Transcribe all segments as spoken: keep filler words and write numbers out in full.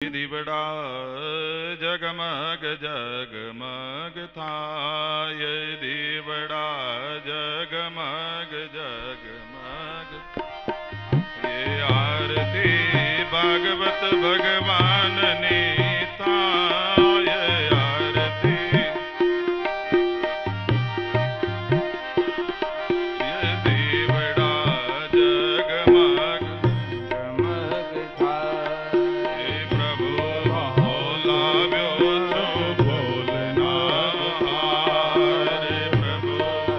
દીવડા જગમગ જગમગ થાય, દીવડા જગમગ જગમગ. એ આરતી ભાગવત ભગવાનની થાય, આરતી એ દીવડા જગમગ જગમગ થાય. એ પ્રભુ બોલાવ્યો છો ભોલનાર, પ્રભુ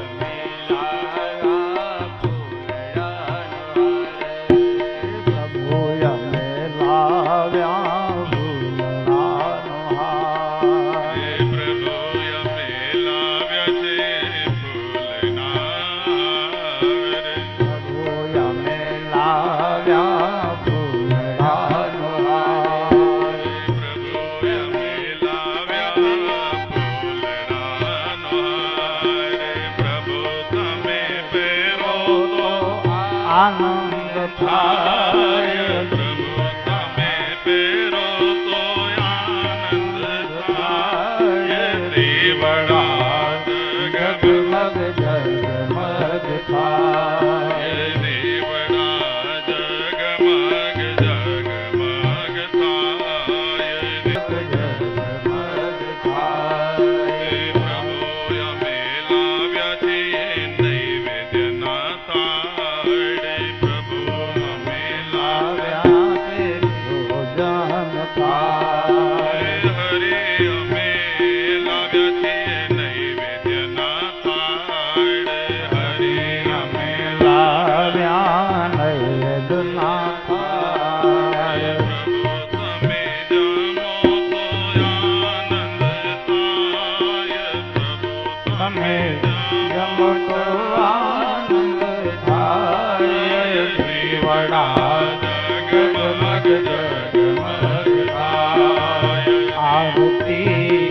આનંદ થાય, પ્રભુ તમે પહેરો તો આનંદ થાય. દીવડા જગમગ જગમગ થાય, દીવડા જગમગ જગમગ થાય. જગમગ થાય. પ્રભુ અમે લાવ્યા છીએ નૈવેદ્યના તાળે, પ્રભુ અમે લાવ્યા ભોજન થાય, હરે અમે લાવ્યા છીએ નૈવેદ્યના તાળે, હરે અમે લાવ્યા નૈવેદ્યના થાય. પ્રભુ તમે જમો તો આનંદ થાય, પ્રભુ તમે જમો તો આનંદ થાય, દીવડા જગમગ જગમગ થાય. આરતી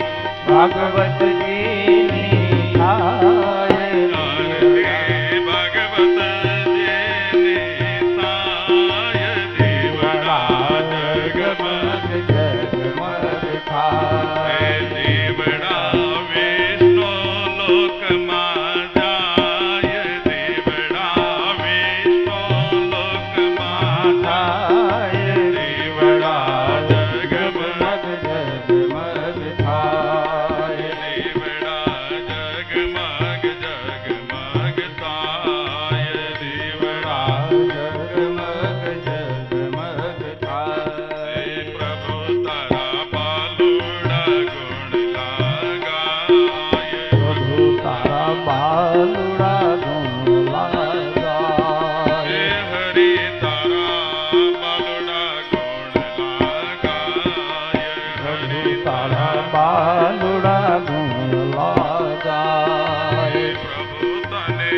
ભાગવતજીની થાય, આરતી ભગવતજીની થાય, દીવડા જગમગ જગમગ થાય. દીવડા વિષ્ણુ લોકમાં જાય, દીવડા વિષ્ણુ લોકમાં જાય, દીવડા જગમગ જગમગ થાય, દીવડા જગમગ જગમગ થાય, દીવડા જગમગ જગમગ થાય. પ્રભુ તારા બાલુડા ગુણ લાગાય, પ્રભુ તારા બાલુડા ગુણ લાગાય, હરે તારા બાલુડા ગુણ લાગાય, પ્રભુ હરે તારા બાલુડા ગુણ લાગાય. પ્રભુ તને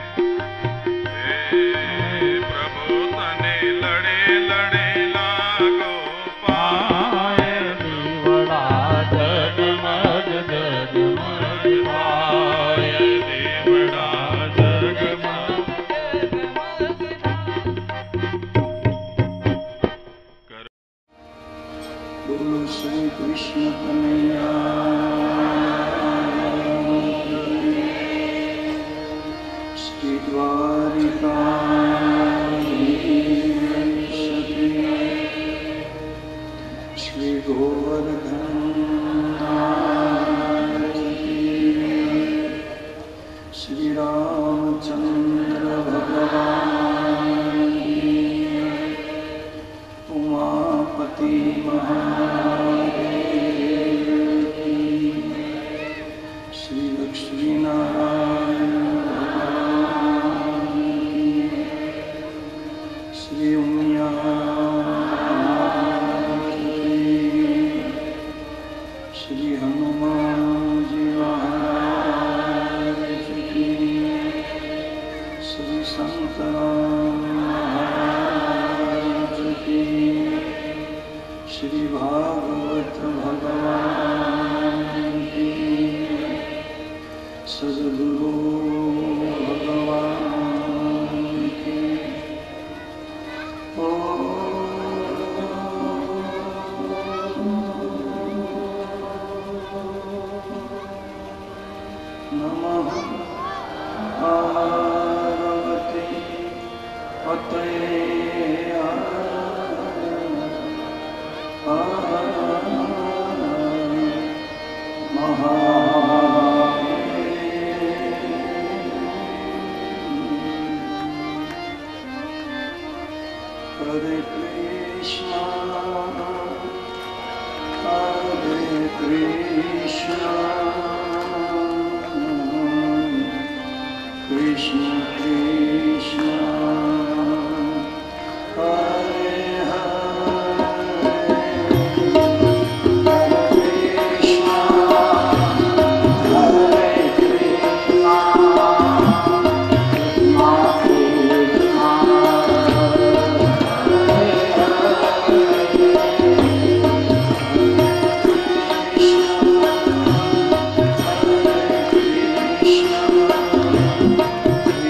હે પ્રભુ તને લડે લડે લાગો પાય, દીવડા જગમગ જગમગ થાય, દીવડા જગમગ બોલો શ્રી કૃષ્ણ કનૈયા, શ્રી દ્વારિકાધીશ શ્રી ગોવર્ધન, શ્રી રામચંદ્ર ભગવાન, ઉમાપતિ મહાદેવ, શ્રી લક્ષ્મીનારાયણ ભગવાન, શ્રી ઉમિયા, શ્રી હનુમાનજી મહારાજ કી, શ્રી શંકરાચાર્ય મહારાજ કી, श्री भागवत भगवान की, सद्गुरु भगवान की। ओ नमः पार्वती पतये Hare Krishna, Hare Krishna, Krishna Krishna, Hare Hare, Hare Krishna, Hare Krishna, Krishna Krishna,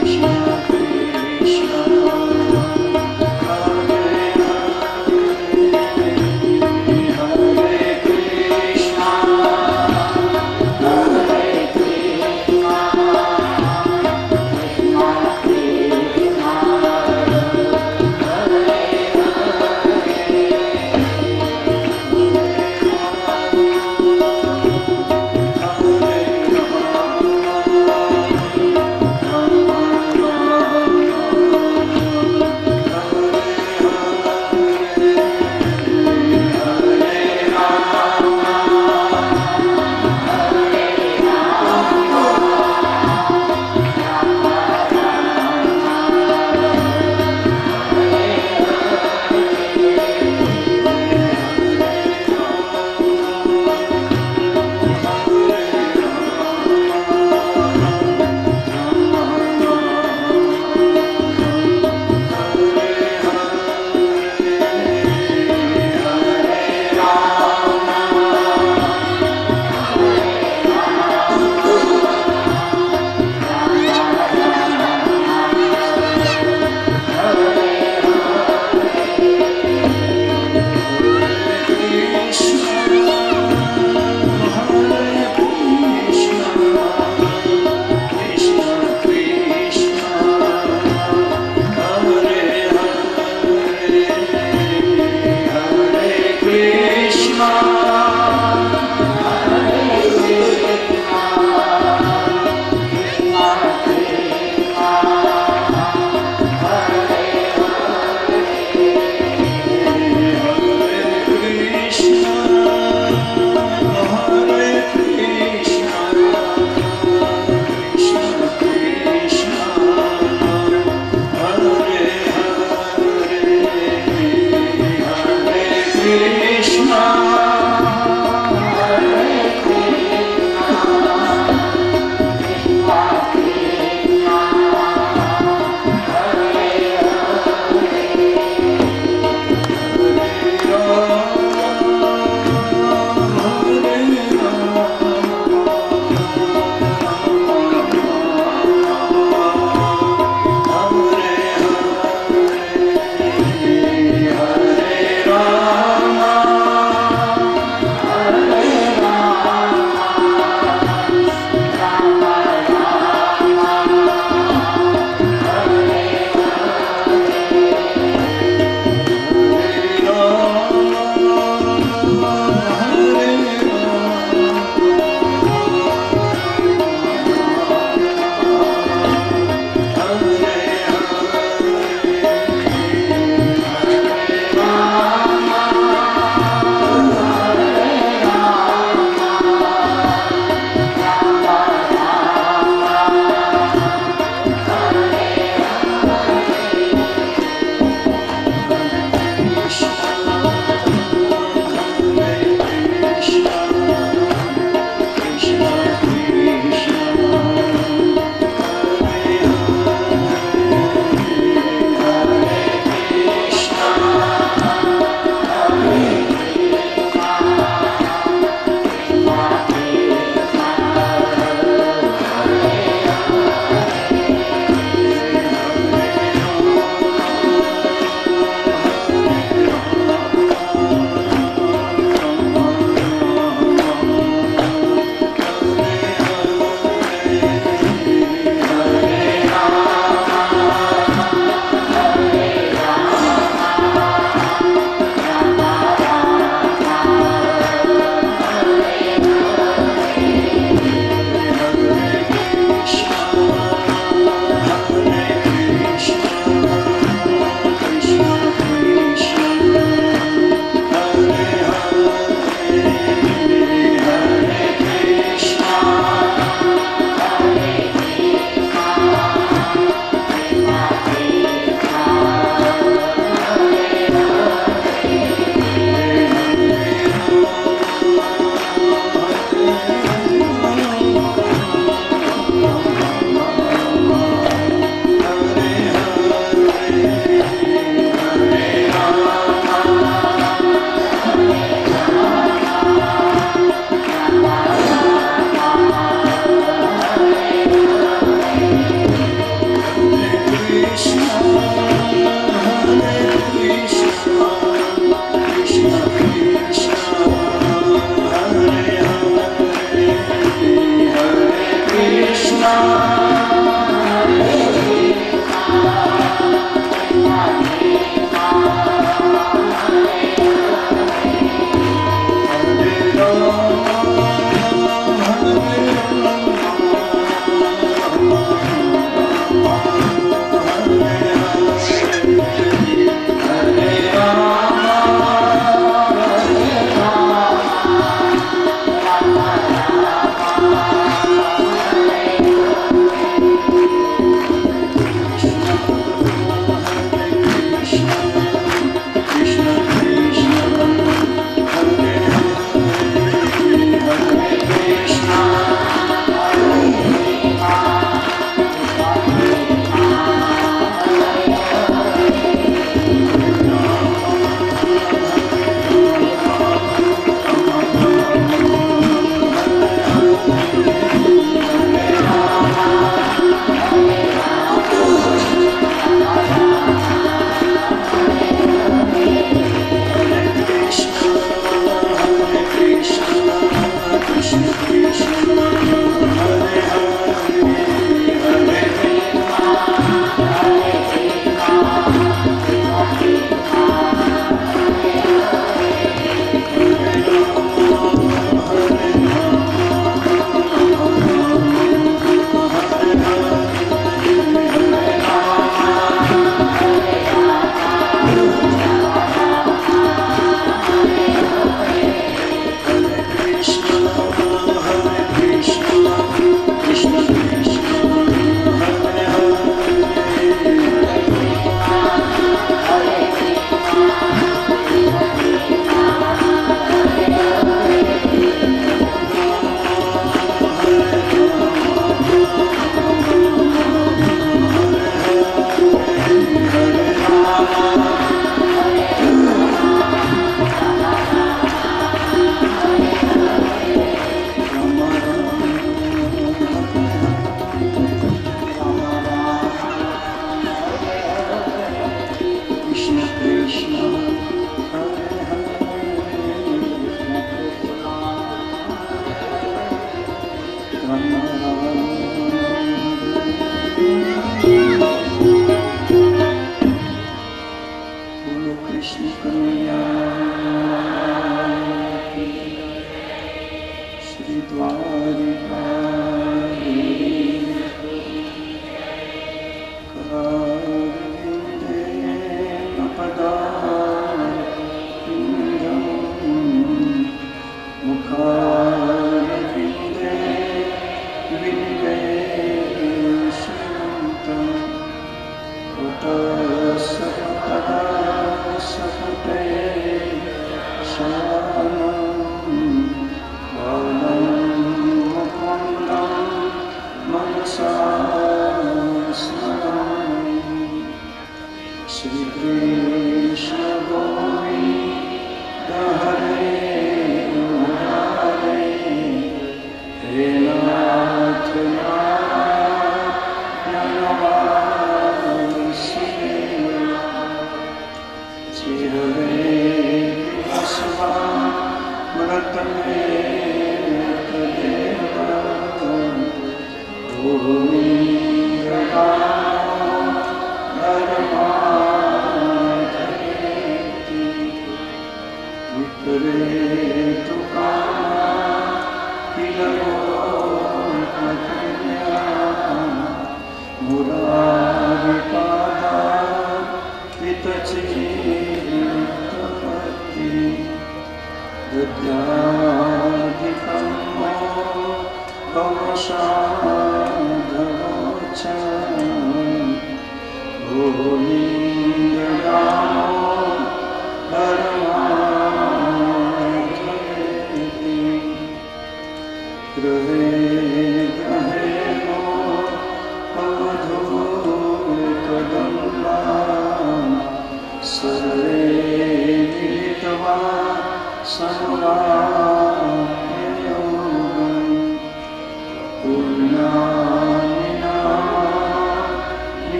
Govinda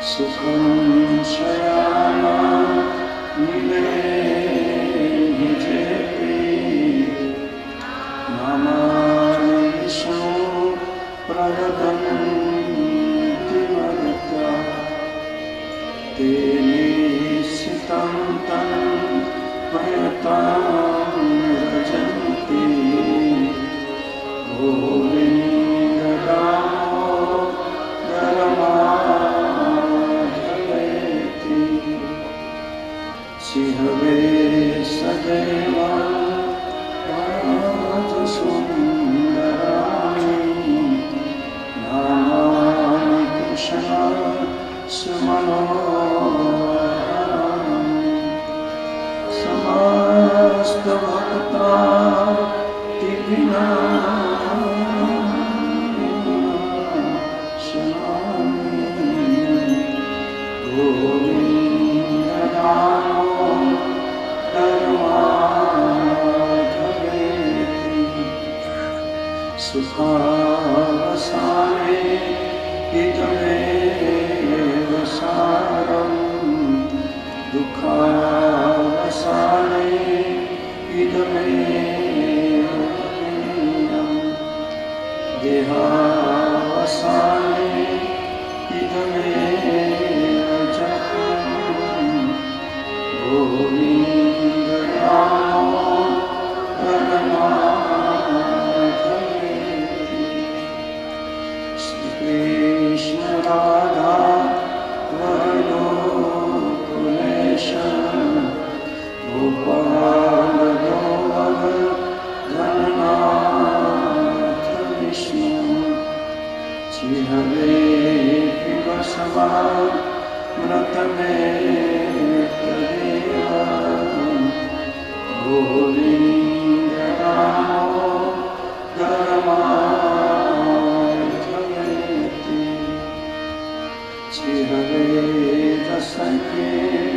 सुखं शयाना निवेदितेऽपि नामानि विष्णु प्रवदन्ति मरुता तेने सितं तं प्रयतां रजन्ति गोविन्दरामोदरमाधवेति शिहवे सदैव राजसुन्दराणि नामानि कृष्ण सुमनोहराणि समस्तभक्तार्तिविना सुखावसाने इदमेव सारं दुःखावसाने इदमेव प्रियं देहावसाने इदमेव जगं गोविन्दरामो परमाधवेति श्रीकृष्ण राधा वरदोकुलेश गोपाल गोवर्धन गणनाथ विष्णु चिहरे पिबसवामृतमेतदेव गोविन्दरामो धर्मार्थवेति चिहरे दशके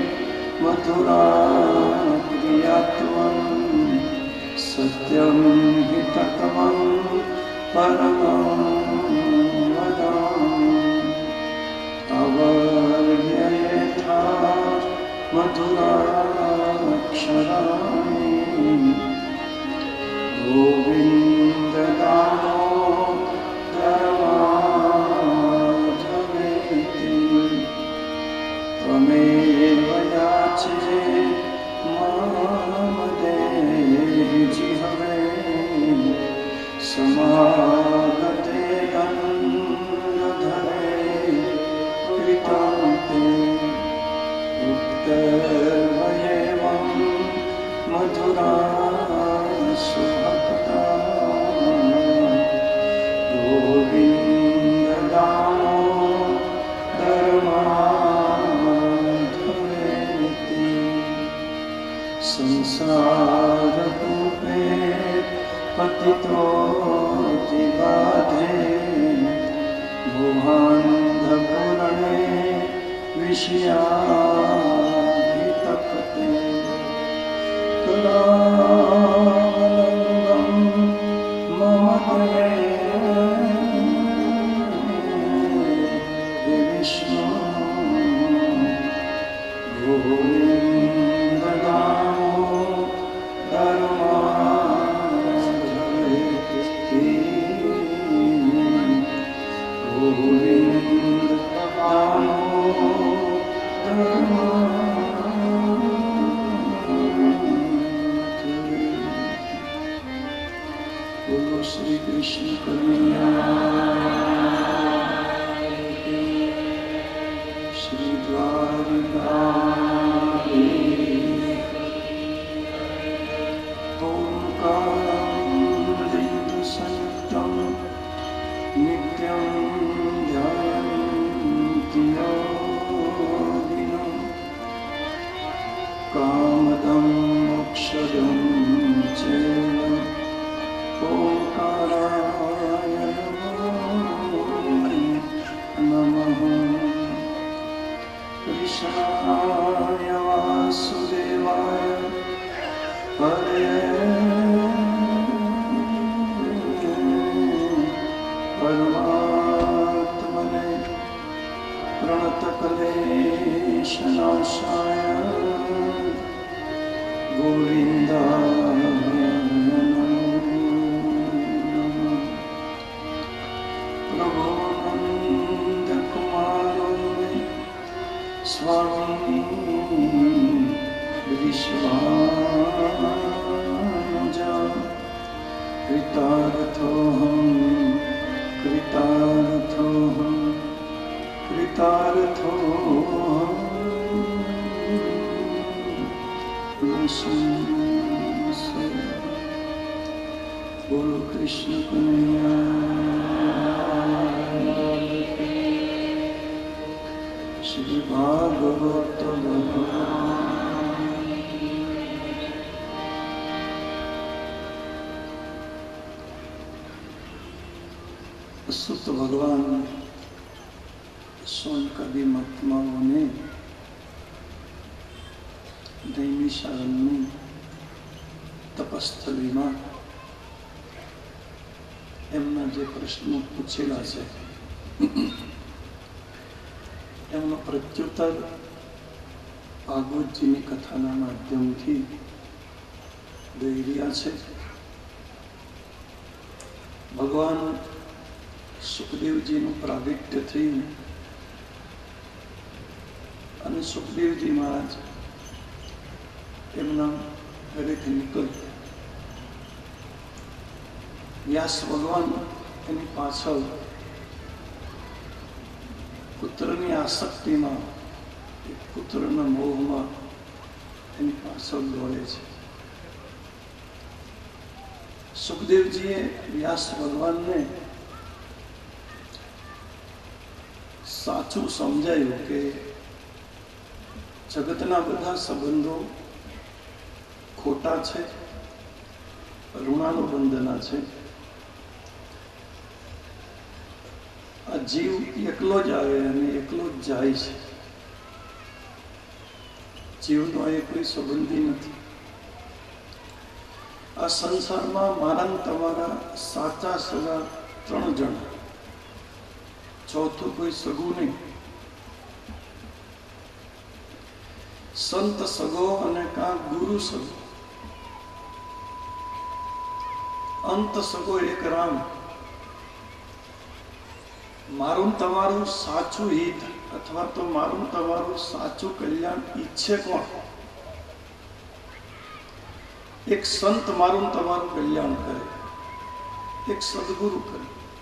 मथुराप्रियत्वं सत्यं हि तत्त्वं परमं वदामि तव व्यथा मधुराक्षराणि गोविन्ददामोदरमाधवेति त्वमेव याचे मां देहि जिह्वे समागते गन्धर्वे कृतं ते उत्तरवयेवं मधुरा सुभक्ता गोविन्ददामोदरमाधवेति संसारकूपे पतितोऽतिबाधे मोहान्धपूरणे विषयाभितप्ते करावलम्बं मम हरे हे विष्णु गोविन्ददामोदरमाधवेति बोलो श्री कृष्ण कन्हैया श्री द्वारिकाधीश ओंकारं बिन्दुसंयुक्तं नित्यं ध्यायन्ति योगिनः कामदं मोक्षदं चैव ओंकाराय नमः कृष्णाय वासुदेवाय हरे परमात्मने प्रणतकलेशनाशाय गोविन्दाय नमो नमः। प्रभुनन्दकुमारो स्वामी विश्वानुजा कृतार्थोऽहं कृतार्थोऽहं कृतार्थोऽहम्। बोलो कृष्ण कन्हैया श्री भागवत सुत भगवान सोनकदी महात्माओने नैमिषारण्यની તપસ્થલીમાં એમના જે પ્રશ્નો પૂછેલા છે એમનો પ્રત્યુત્તર ભાગવતજીની કથાના માધ્યમથી દઈ રહ્યા છે. ભગવાન સુખદેવજીનું પ્રાગટ્ય થયું અને સુખદેવજી મહારાજ એમના ઘરેથી નીકળ્યા. વ્યાસ ભગવાન એની પાછળ પુત્રની આસક્તિમાં પુત્રના મોહમાં એની પાછળ દોડે છે. સુખદેવજીએ વ્યાસ ભગવાનને સાચું સમજાયું કે જગતના બધા સંબંધો ખોટા છે, ઋણાનુબંધના છે. આ જીવ એકલો જ આવે અને એકલો જ જાય છે. જીવનો એ કોઈ સંબંધી નથી. આ સંસારમાં મારા ને તમારા સાચા સગા ત્રણ જણા, ચોથું કોઈ સગું નહીં. સંત સગો અને કાં ગુરુ સગો, અંત સગો એક રામ. મારું તમારું સાચું હિત અથવા તો મારું તમારું સાચું કલ્યાણ ઈચ્છે કોણ? એક સંત મારું તમારું કલ્યાણ કરે, એક સદગુરુ કરે.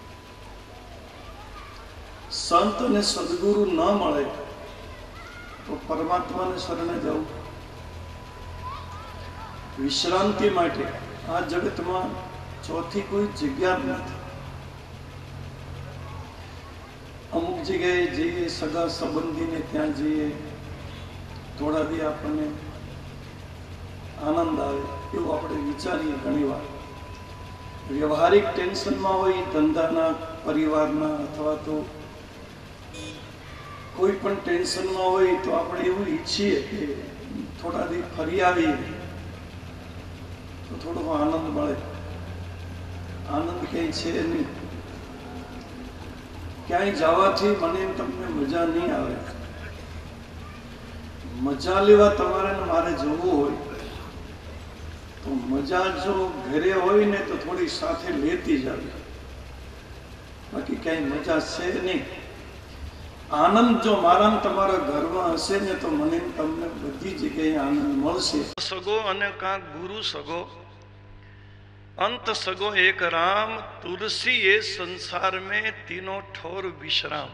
સંત અને સદગુરુ ન મળે તો પરમાત્માને શરણે જવું. વિશ્રાંતિ માટે આ જગતમાં ચોથી કોઈ જગ્યા નથી. અમુક જગ્યાએ જઈએ, સગા સંબંધીને ત્યાં જઈએ, થોડા દી આપણને આનંદ આવે એવું આપણે વિચારીએ. ઘણી વાર વ્યવહારિક ટેન્શનમાં હોય, ધંધાના, પરિવારના અથવા તો કોઈ પણ ટેન્શનમાં હોય તો આપણે એવું ઈચ્છીએ કે થોડા દી ફરી આવીએ તો થોડો આનંદ મળે. આનંદ ક્યાંય છે નહીં. ક્યાંય જવાથી મને તમને મજા નહીં આવે. મજા લેવા તમારે ને મારે જવું હોય તો મજા જો ઘરે હોય ને તો થોડી સાથે લેતી જ આવે, બાકી ક્યાંય મજા છે નહીં. આનંદ જો મારા તમારા ઘરમાં હશે ને તો મને તમને બધી જગ્યાએ આનંદ મળશે. સગો અને કાં ગુરુ સગો, અંત સગો એક રામ. તુલસી એ સંસાર में तीनों ठोर विश्राम.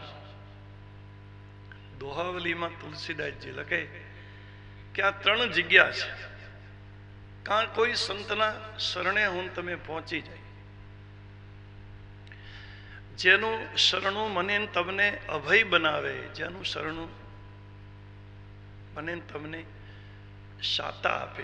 દોહાવલીમાં તુલસીદાસજી લખે કે આ ત્રણ જગ્યા છે. કાં કોઈ સંતના શરણે હું તમે પહોંચી જાય, જેનું શરણું મને તમને અભય બનાવે, જેનું શરણું મને તમને શાતા આપે.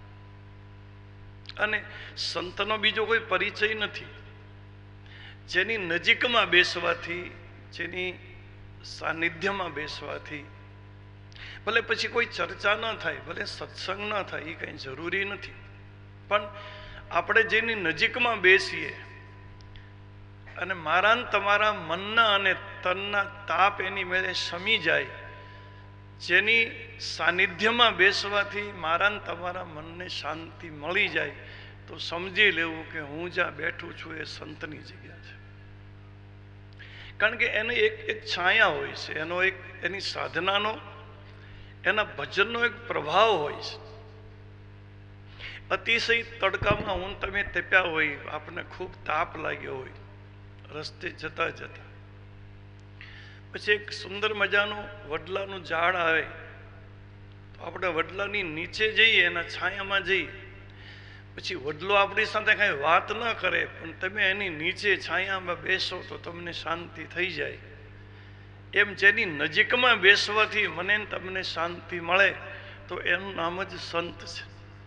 અને સંતનો બીજો કોઈ પરિચય નથી. જેની નજીકમાં બેસવાથી, જેની સાનિધ્યમાં બેસવાથી, ભલે પછી કોઈ ચર્ચા ન થાય, ભલે સત્સંગ ન થાય, એ કંઈ જરૂરી નથી, પણ આપણે જેની નજીકમાં બેસીએ અને મારા તમારા મનના અને તનના તાપ એની મેળે શમી જાય, જેની સાનિધ્યમાં બેસવાથી મારા ને તમારા મનને શાંતિ મળી જાય, તો સમજી લેવું કે હું જ્યાં બેઠું છું એ સંતની જગ્યા છે. કારણ કે એને એક એક છાયા હોય છે, એનો એક એની સાધનાનો, એના ભજનનો એક પ્રભાવ હોય છે. અતિશય તડકામાં હું તમે તપ્યા હોય, આપણને ખૂબ તાપ લાગ્યો હોય, રસ્તે જતા જતા પછી એક સુંદર મજાનું વડલાનું ઝાડ આવે, તો આપણે વડલાની નીચે જઈએ, એના છાયામાં જઈએ, પછી વડલો આપણી સાથે કાંઈ વાત ન કરે, પણ તમે એની નીચે છાયામાં બેસો તો તમને શાંતિ થઈ જાય. એમ જેની નજીકમાં બેસવાથી મને તમને શાંતિ મળે, તો એનું નામ જ સંત છે.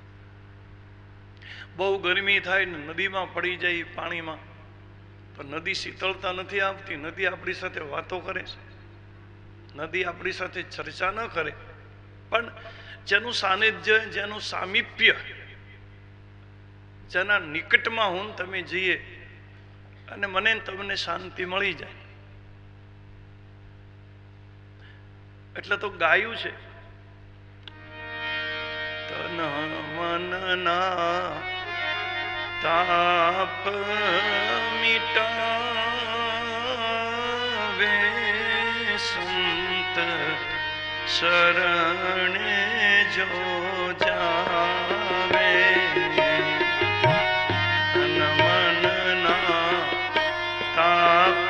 બહુ ગરમી થાય ને નદીમાં પડી જાય પાણીમાં, તો નદી શીતળતા નથી આપતી. નદી આપણી સાથે વાતો કરે છે, નદી આપણી સાથે ચર્ચા ન કરે, પણ જેનું સાનિધ્ય, જેનું સામીપ્ય, જેના નિકટમાં હું તમે જઈએ અને મને તમને શાંતિ મળી જાય. એટલે તો ગાયું છે, તન મનના તાપ મિટાવે સંત શરણે જો જાવે. તન મનના તાપ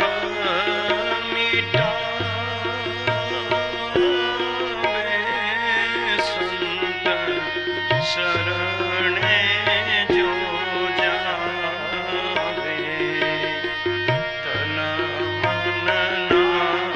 મિટાવે સંત શરણે જો જાવે. તન મનના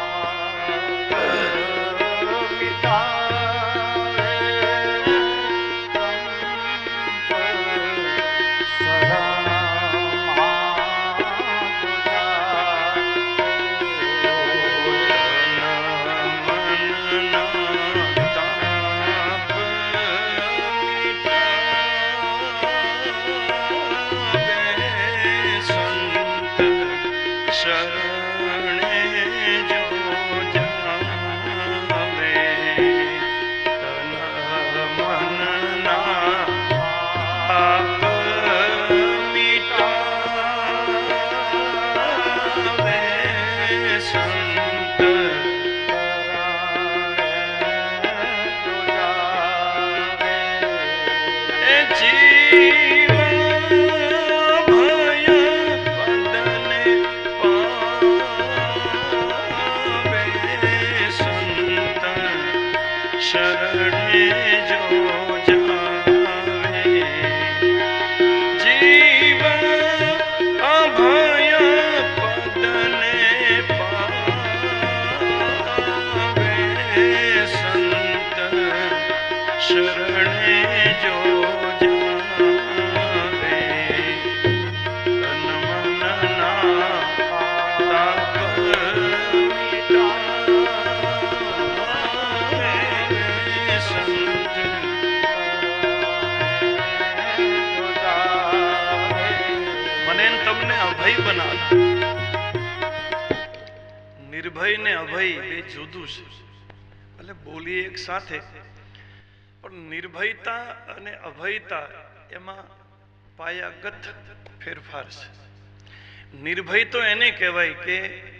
નિર્ભય ને અભય બે જુદું છે. એટલે બોલીએ એક સાથે, પણ નિર્ભયતા અને અભયતા એમાં પાયાગત ફેરફાર છે. નિર્ભય તો એને કહેવાય કે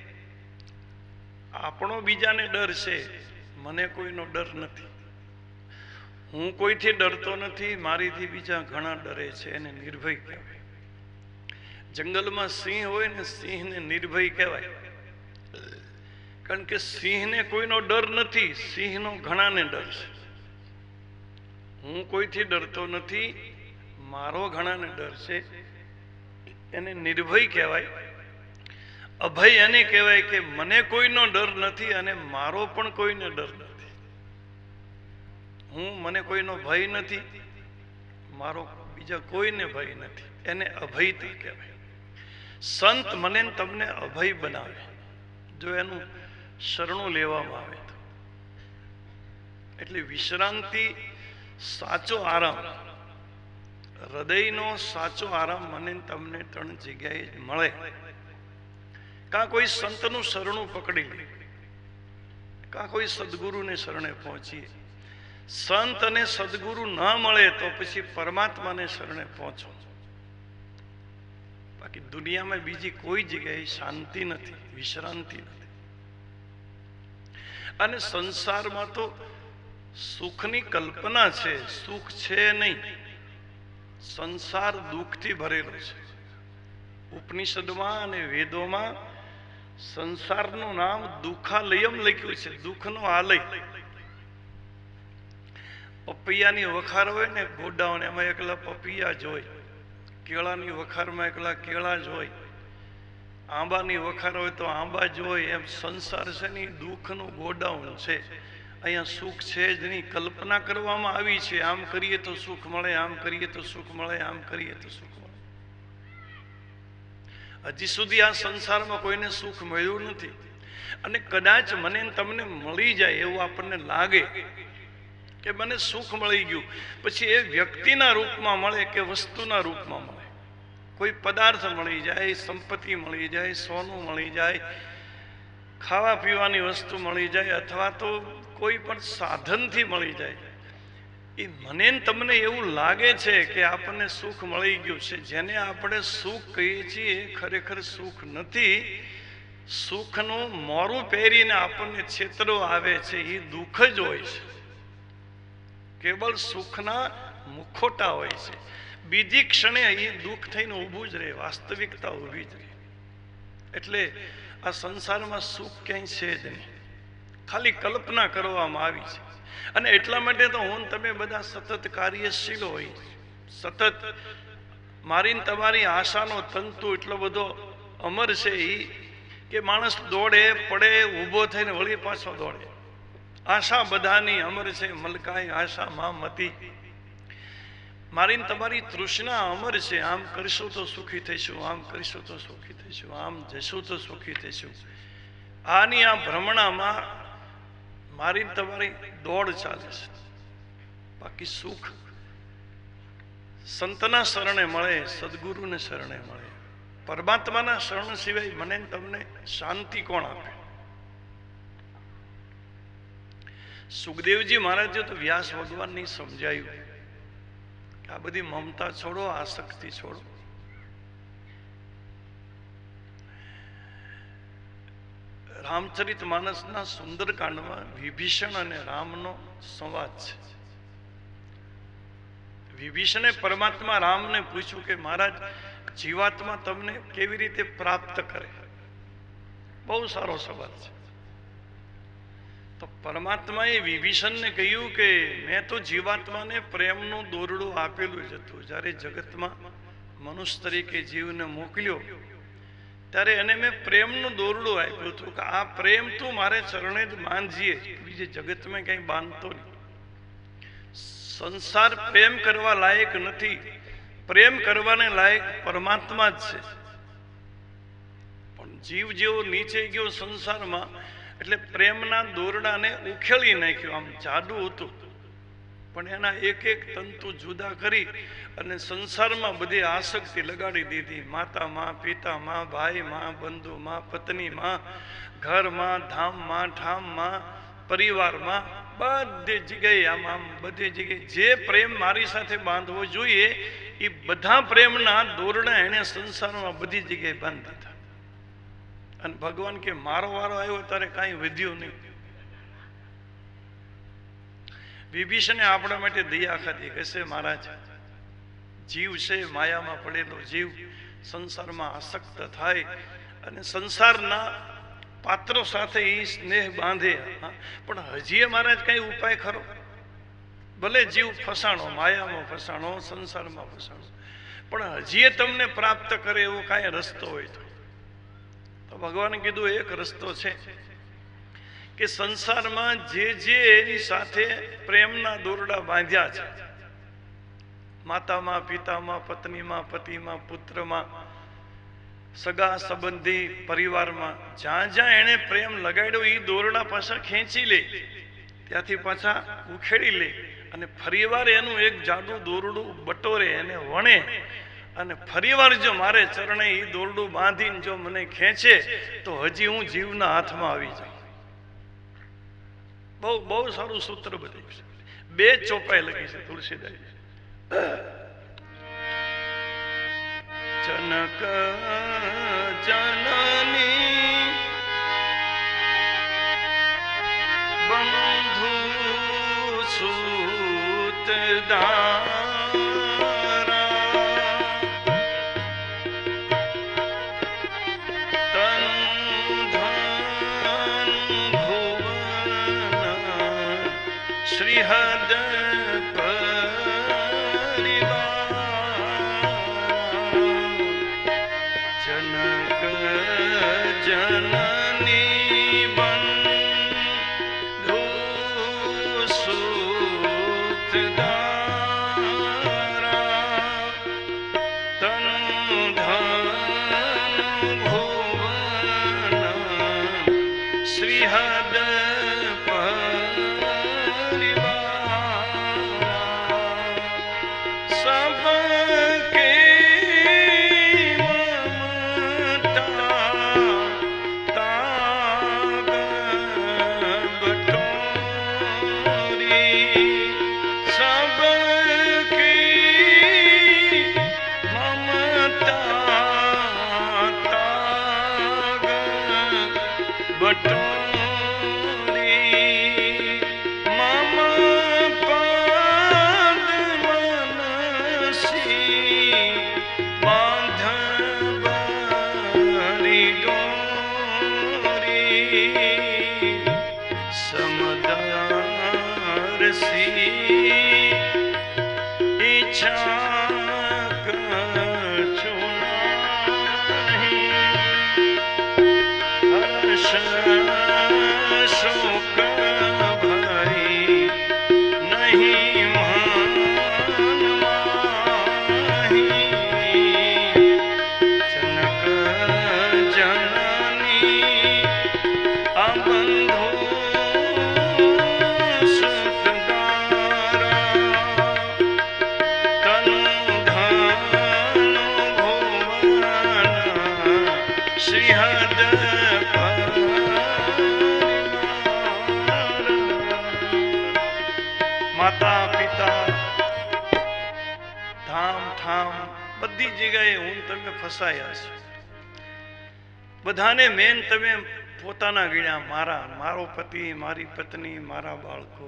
આપણો બીજાને ડર છે, મને કોઈનો ડર નથી, હું કોઈથી ડરતો નથી, મારીથી બીજા ઘણા ડરે છે, એને નિર્ભય કહેવાય. જંગલમાં સિંહ હોય ને, સિંહને નિર્ભય કહેવાય, કારણ કે સિંહને કોઈનો ડર નથી, સિંહનો ઘણાને ડર છે. હું કોઈથી ડરતો નથી, મારો ઘણાને ડર છે, એને નિર્ભય કહેવાય. અભય એને કહેવાય કે મને કોઈનો ડર નથી અને મારો પણ કોઈને ડર નથી. હું મને કોઈનો ભય નથી, મારો બીજા કોઈને ભય નથી, એને અભયતા કહેવાય. સંત મને તમને અભય બનાવે જો એનું શરણું લેવામાં આવે તો. એટલે વિશ્રાંતિ, સાચો આરામ, હૃદયનો સાચો આરામ મને તમને ત્રણ જગ્યાએ મળે. કાં કોઈ સંતનું શરણું પકડી લે, કાં કોઈ સદગુરુને શરણે પહોંચીએ. સંત અને સદગુરુ ન મળે તો પછી પરમાત્માને શરણે પહોંચો. બાકી દુનિયામાં બીજી કોઈ જગ્યાએ શાંતિ નથી, વિશ્રાંતિ નથી. અને સંસારમાં તો સુખની કલ્પના છે, સુખ છે નહીં. સંસાર દુઃખથી ભરેલો છે. ઉપનિષદમાં અને વેદોમાં સંસારનું નામ દુઃખાલયમ લખ્યું છે, દુઃખનો આલય. પપૈયાની વખાર હોય ને ગોડાઓને, એમાં એકલા પપૈયા જ હોય. કેળાની વખારમાં એકલા કેળા જ હોય. આંબાની વખાર હોય તો આંબા જ હોય. એમ સંસાર છે ને દુઃખનું ગોડાઉન છે. અહીંયા સુખ છે જ નહીં. કલ્પના કરવામાં આવી છે, આમ કરીએ તો સુખ મળે, આમ કરીએ તો સુખ મળે, આમ કરીએ તો સુખ મળે. હજી સુધી આ સંસારમાં કોઈને સુખ મળ્યું નથી. અને કદાચ મને તમને મળી જાય એવું આપણને લાગે કે મને સુખ મળી ગયું, પછી એ વ્યક્તિના રૂપમાં મળે કે વસ્તુના રૂપમાં મળે. કોઈ પદાર્થ મળી જાય, સંપત્તિ મળી જાય, સોનું મળી જાય, ખાવા પીવાની વસ્તુ મળી જાય, અથવા તો કોઈ પણ સાધનથી મળી જાય. એ મને તમને એવું લાગે છે કે આપણને સુખ મળી ગયું છે. જેને આપણે સુખ કહીએ છીએ એ ખરેખર સુખ નથી. સુખનું મોરું પહેરીને આપણને છેતરો આવે છે, એ દુઃખ જ હોય છે. કેવળ સુખના મુખોટા હોય છે. બીજી ક્ષણે એ દુઃખ થઈને ઊભું જ રહે, વાસ્તવિકતા ઊભી જ રહે. એટલે આ સંસારમાં સુખ ક્યાંય છે જ નહીં, ખાલી કલ્પના કરવામાં આવી છે. અને એટલા માટે તો હું તમે બધા સતત કાર્યશીલ હોય, સતત મારી તમારી આશાનો તંતુ એટલો બધો અમર છે એ કે માણસ દોડે પડે ઊભો થઈને વળી પાછો દોડે. આશા બધાની અમર છે, મલકાય આશા માં મતી. મારી તમારી તૃષ્ણા અમર છે. આમ કરીશું તો સુખી થઈશું, આમ કરીશું તો સુખી થઈશું, આમ જશું તો સુખી થઈશું. આની આ ભ્રમણામાં મારી તમારી દોડ ચાલે છે. બાકી સુખ સંતના શરણે મળે, સદગુરુને શરણે મળે. પરમાત્માના શરણ સિવાય મને તમને શાંતિ કોણ આપે? સુખદેવજી મહારાજે તો વ્યાસ ભગવાનની સમજાયું કે આ બધી મમતા છોડો, આસક્તિ છોડો. રામચરિત માનસના સુંદરકાંડમાં વિભીષણ અને રામનો સંવાદ છે. વિભીષણે પરમાત્મા રામને પૂછ્યું કે મહારાજ, જીવાત્મા તમને કેવી રીતે પ્રાપ્ત કરે? બહુ સારો સવાલ છે. તો પરમાત્માએ વિભીષણને કહ્યું કે મેં તો જીવાત્માને પ્રેમનું દોરડું આપેલું જ હતું. જ્યારે જગતમાં મનુષ્ય તરીકે જીવને મોકલ્યો ત્યારે એને મેં પ્રેમનું દોરડું આપ્યું હતું કે આ પ્રેમ તું મારે ચરણે જ બાંધીએ, બીજે જગતમાં કઈ બાંધતો નહીં. સંસાર પ્રેમ કરવા લાયક નથી, પ્રેમ કરવાને લાયક પરમાત્મા જ છે. પણ જીવ જેવો નીચે ગયો સંસારમાં એટલે પ્રેમના દોરડાને ઉખેડી નાખ્યો. આમ જાદુ હતું, પણ એના એક એક તંતુ જુદા કરી અને સંસારમાં બધી આસક્તિ લગાડી દીધી. માતામાં, પિતામાં, ભાઈમાં, બંધુમાં, પત્નીમાં, ઘરમાં, ધામમાં, ઠામમાં, પરિવારમાં, બધી જગ્યાએ આમ આમ બધી જગ્યાએ જે પ્રેમ મારી સાથે બાંધવો જોઈએ એ બધા પ્રેમના દોરડા એને સંસારમાં બધી જગ્યાએ બાંધી દીધા. અને ભગવાન કે મારો વારો આવ્યો ત્યારે કાંઈ વધ્યું નહીં. વિભીષણે આપણા માટે દયા ખાધી. કહેશે મહારાજ, જીવ છે માયામાં પડેલો જીવ, સંસારમાં આસક્ત થાય અને સંસારના પાત્રો સાથે એ સ્નેહ બાંધે. પણ હજી મહારાજ કઈ ઉપાય ખરો? ભલે જીવ ફસાણો, માયામાં ફસાણો, સંસારમાં ફસાણો, પણ હજી તમને પ્રાપ્ત કરે એવો કાંઈ રસ્તો હોય તો તો ભગવાને કીધું એક રસ્તો છે કે સંસારમાં જે જે એની સાથે પ્રેમના દોરડા બાંધ્યા છે, માતામાં, પિતામાં, પત્નીમાં, પતિમાં, પુત્રમાં, સગા સંબંધી, પરિવારમાં, જ્યાં જ્યાં એને પ્રેમ લગાડ્યો એ દોરડા પાછા ખેંચી લે, ત્યાંથી પાછા ઉખેડી લે અને ફરીવાર એનું એક જાડું દોરડું બટોરે, એને વણે અને ફરીવાર જો મારે ચરણે એ દોરડું બાંધીને જો મને ખેંચે તો હજી હું જીવના હાથમાં આવી જાઉં. બહુ બહુ સારું સૂત્ર બતાવ્યું છે. બે ચોપાઈ લખી છે તુલસીદાસ. જનક જનની બંધુ સૂત દારા તન ધન ભુવન શ્રીહદ ફસાયા છે. બધાને મેન તમે પોતાના ગણ્યા, મારા મારો પતિ, મારી પત્ની, મારા બાળકો.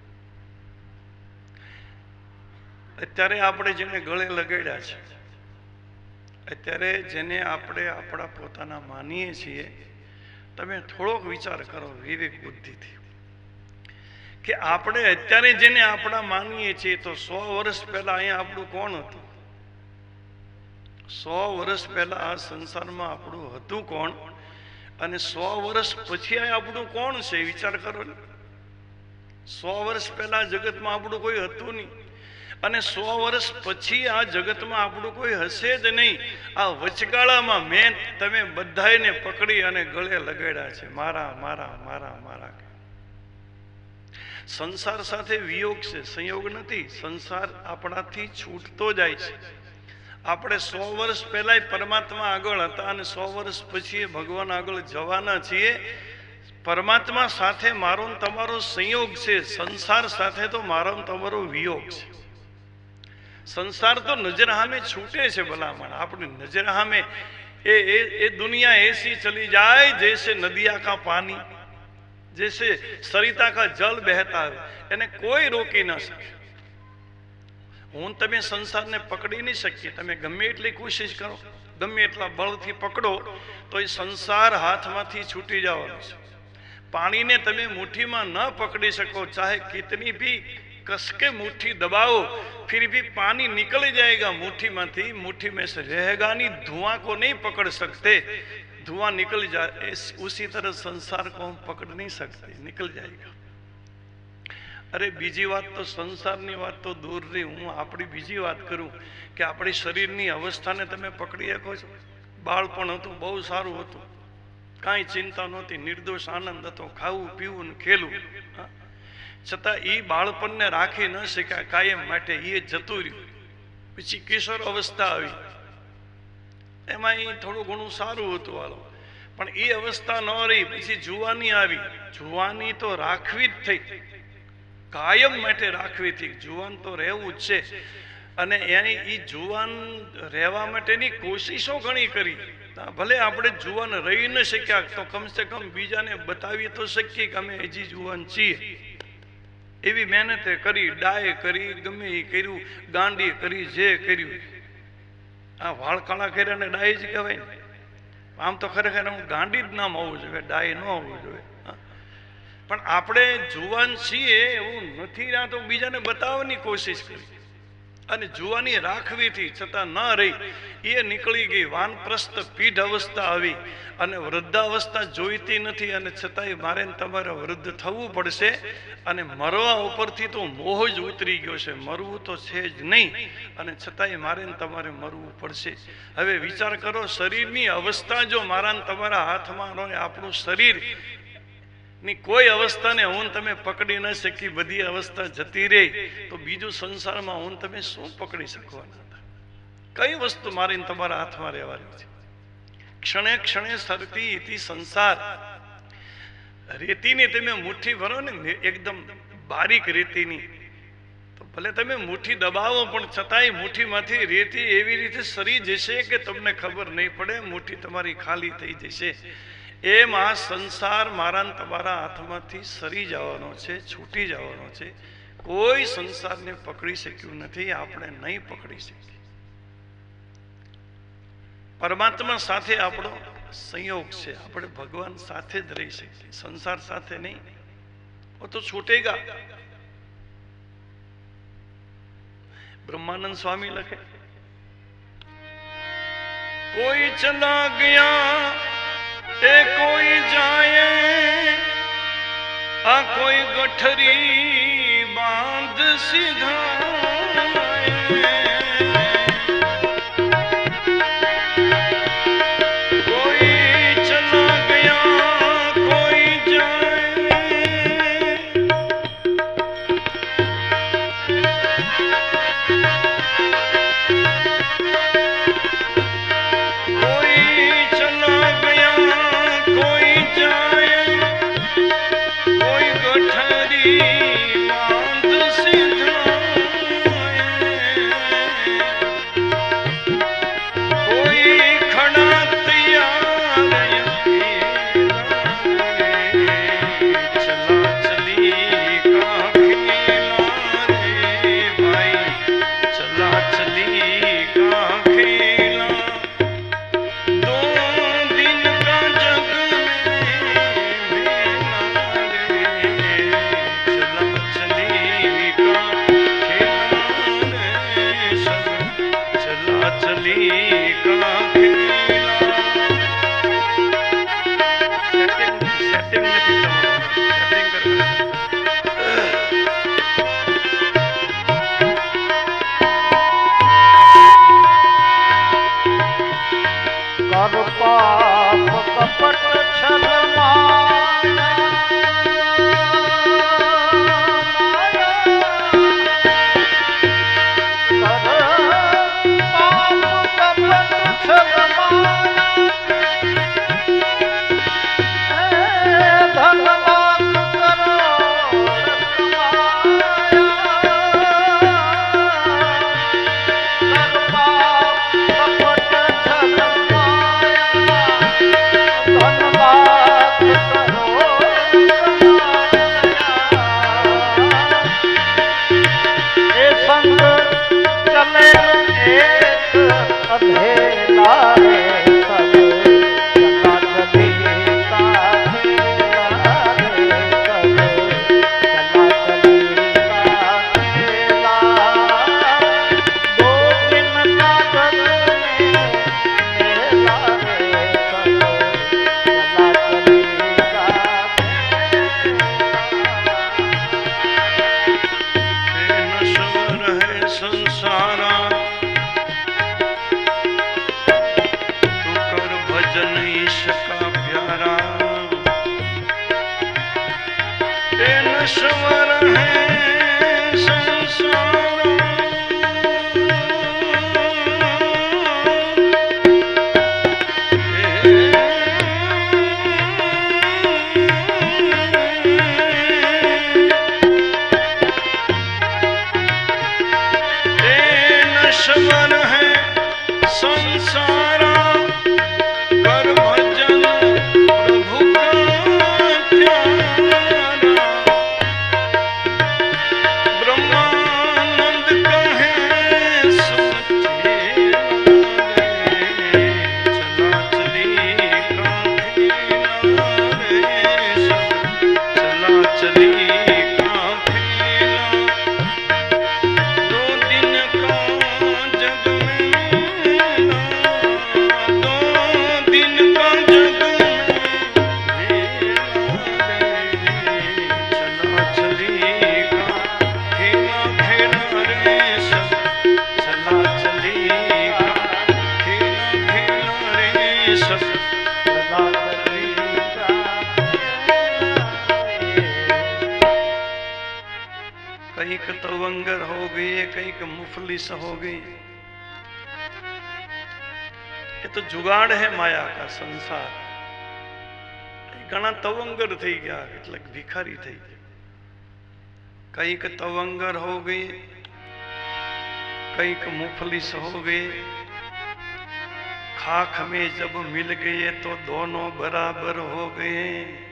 અત્યારે આપણે જેને ગળે લગાડ્યા છે, અત્યારે જેને આપણે આપણા પોતાના માનીએ છીએ, તમે થોડોક વિચાર કરો વિવેક બુદ્ધિથી કે આપણે અત્યારે જેને આપણા માનીએ છીએ તો સો વર્ષ પહેલા અહીંયા આપણું કોણ હતું? સો વર્ષ પહેલા આ સંસારમાં આપણું હતું કોણ? અને સો વર્ષ પછી આ આપણું કોણ છે? વિચાર કરો ને. સો વર્ષ પહેલા જગતમાં આપણું કોઈ હતું નહીં, અને સો વર્ષ પછી આ જગતમાં આપણું કોઈ હશે જ નહીં. આ વચગાળામાં મેં તમે બધાને પકડી અને ગળે લગાડ્યા છે, મારા મારા મારા મારા. સંસાર સાથે વિયોગ છે, સંયોગ નથી. સંસાર આપણાથી છૂટતો જાય છે. આપણે સો વર્ષ પહેલા પરમાત્મા આગળ હતા અને સો વર્ષ પછી ભગવાન આગળ જવાના છીએ. પરમાત્મા સાથે મારો ને તમારો સંયોગ છે, સંસાર સાથે તો મારો ને તમારો વિયોગ છે. સંસાર તો નજર સામે છૂટે છે ભલામણ. આપણી નજર સામે એ એ દુનિયા ऐसी चली जाए जैसे नदिया का पानी, जैसे सरिता का जल बहता है, એને કોઈ રોકી ન શકે. હું તમે સંસારને પકડી નહીં શકીએ. તમે ગમે એટલી કોશિશ કરો, ગમે એટલા બળથી પકડો તો એ સંસાર હાથમાંથી છૂટી જવાનો છે. પાણીને તમે મુઠ્ઠીમાં ન પકડી શકો, ચાહે કિતની भी कसके मुट्ठी दबाओ फिर भी पानी निकल जाएगा मुट्ठी माथी, मुट्ठी में से रहेगा नहीं. धुआं को नहीं पकड़ सकते, धुआं निकल जाए. उसी तरह संसार को हम पकड़ नहीं सकते, निकल जाएगा. अरे बीजी बात तो संसाરની વાત તો દૂર રહી, હું આપણી બીજી વાત કરું કે આપણી શરીરની અવસ્થાને તમે પકડી શકો છો. બાળપણ હતું, બહુ સારું હતું, કાંઈ ચિંતા નહોતી, નિર્દોષ આનંદ હતો, ખાવું પીવું ને ખેલું. છતાં એ બાળપણને રાખી ન શક્યા કાયમ માટે, એ જતું રહ્યું. પછી કિશોર અવસ્થા આવી, એમાં એ થોડું ઘણું સારું હતું હાલો, પણ એ અવસ્થા ન રહી. પછી જુવાની આવી. જુવાની તો રાખવી જ થઈ, કાયમ માટે રાખવી હતી. જુવાન તો રહેવું જ છે. અને એની એ જુવાન રહેવા માટેની કોશિશો ઘણી કરી. ભલે આપણે જુવાન રહી ન શક્યા તો કમસે કમ બીજાને બતાવી તો શકીએ કે અમે હજી જુવાન છીએ. એવી મહેનતે કરી, ડાય કરી, ગમે એ કર્યું, ગાંડી કરી, જે કર્યું. આ વાળ કાળા કર્યા ને ડાય જ કહેવાય ને. આમ તો ખરેખર હું ગાંડી જ નામ હોવું જોઈએ, ડાય ન હોવું જોઈએ. પણ આપણે જુવાન છીએ એવું નથી રહ્યા તો બીજાને બતાવવાની કોશિશ કરી. અને જુવાની રાખવી હતી છતાં ન રહી. એ નીકળી ગઈ. વાનપ્રસ્થ પીઢ અવસ્થા આવી અને વૃદ્ધાવસ્થા જોઈતી નથી. અને છતાંય મારે તમારે વૃદ્ધ થવું પડશે. અને મરવા ઉપરથી તો મોહ જ ઉતરી ગયો છે. મરવું તો છે જ નહીં, અને છતાંય મારે તમારે મરવું પડશે. હવે વિચાર કરો, શરીરની અવસ્થા જો મારા તમારા હાથમાં હોય, આપણું શરીર ની કોઈ અવસ્થાને હું તમે પકડી ન શકી, બધી અવસ્થા જતી રહી, તો બીજું સંસારમાં હું તમે શું પકડી શકવાના હતા? કઈ વસ્તુ મારી તમારા હાથમાં રહેવાની છે? ક્ષણે ક્ષણે સરતી ઇતિ સંસાર. રેતીની તમે મુઠ્ઠી ભરો ને, એકદમ બારીક રેતીની, તો ભલે તમે મુઠ્ઠી દબાવો પણ છતાંય મુઠ્ઠીમાંથી રેતી એવી રીતે સરી જશે કે તમને ખબર નહીં પડે, મુઠ્ઠી તમારી ખાલી થઈ જશે. એમ આ સંસાર મારા તમારા હાથમાંથી સરી જવાનો છે, છૂટી જવાનો છે. કોઈ સંસારને પકડી શક્યું નથી, આપણે નહીં પકડી શકીએ. પરમાત્મા સાથે આપણો સંયોગ છે, આપણે ભગવાન સાથે જ રહી શકીએ, સંસાર સાથે નહીં. वो तो छूटेगा. ब्रह्मानंद स्वामी लखे, कोई चला गया ए कोई जाए, आ कोई गठरी बांध सीधाए, कोई चला गया कोई जाए, कोई चला गया कोई जाए, कोई गठरी बांध सिधाए, कोई खड़ा तैयार अकेला रे, चला चली का खेला रे भाई, चला चली का खेला, दो दिन का जग में मेला रे, चला चली का खेला रे सब, चला चली का खेला. सेटिंग सेटिंग નથી તમારું, સેટિંગ કરવાનું. कर पाप कपट छल माया, कर पाप कपट छल माया, धन लाख करो रत माया, कर पाप कपट छल माया, धन लाख करो रत माया, ए संग चले एक अधेला रे सब, चला चली का खेला रे सब, चला चली का खेला, दो दिन का जग में मेला रे सब, चला चली का हे नश्वर है संसारा, तू कर भजन ईश का प्यारा, हे नश्वर है संसारा, कहीं तवंगर हो गई है, कहीं मुफलिस हो गई। ये तो जुगाड़ है माया का संसार। घણા तवंगर थी गया એટલે ભિખારી થઈ ગયા। कहीं तवंगर हो गई, कहीं मुफलिस हो गए। खाक में जब मिल गए तो दोनों बराबर हो गए।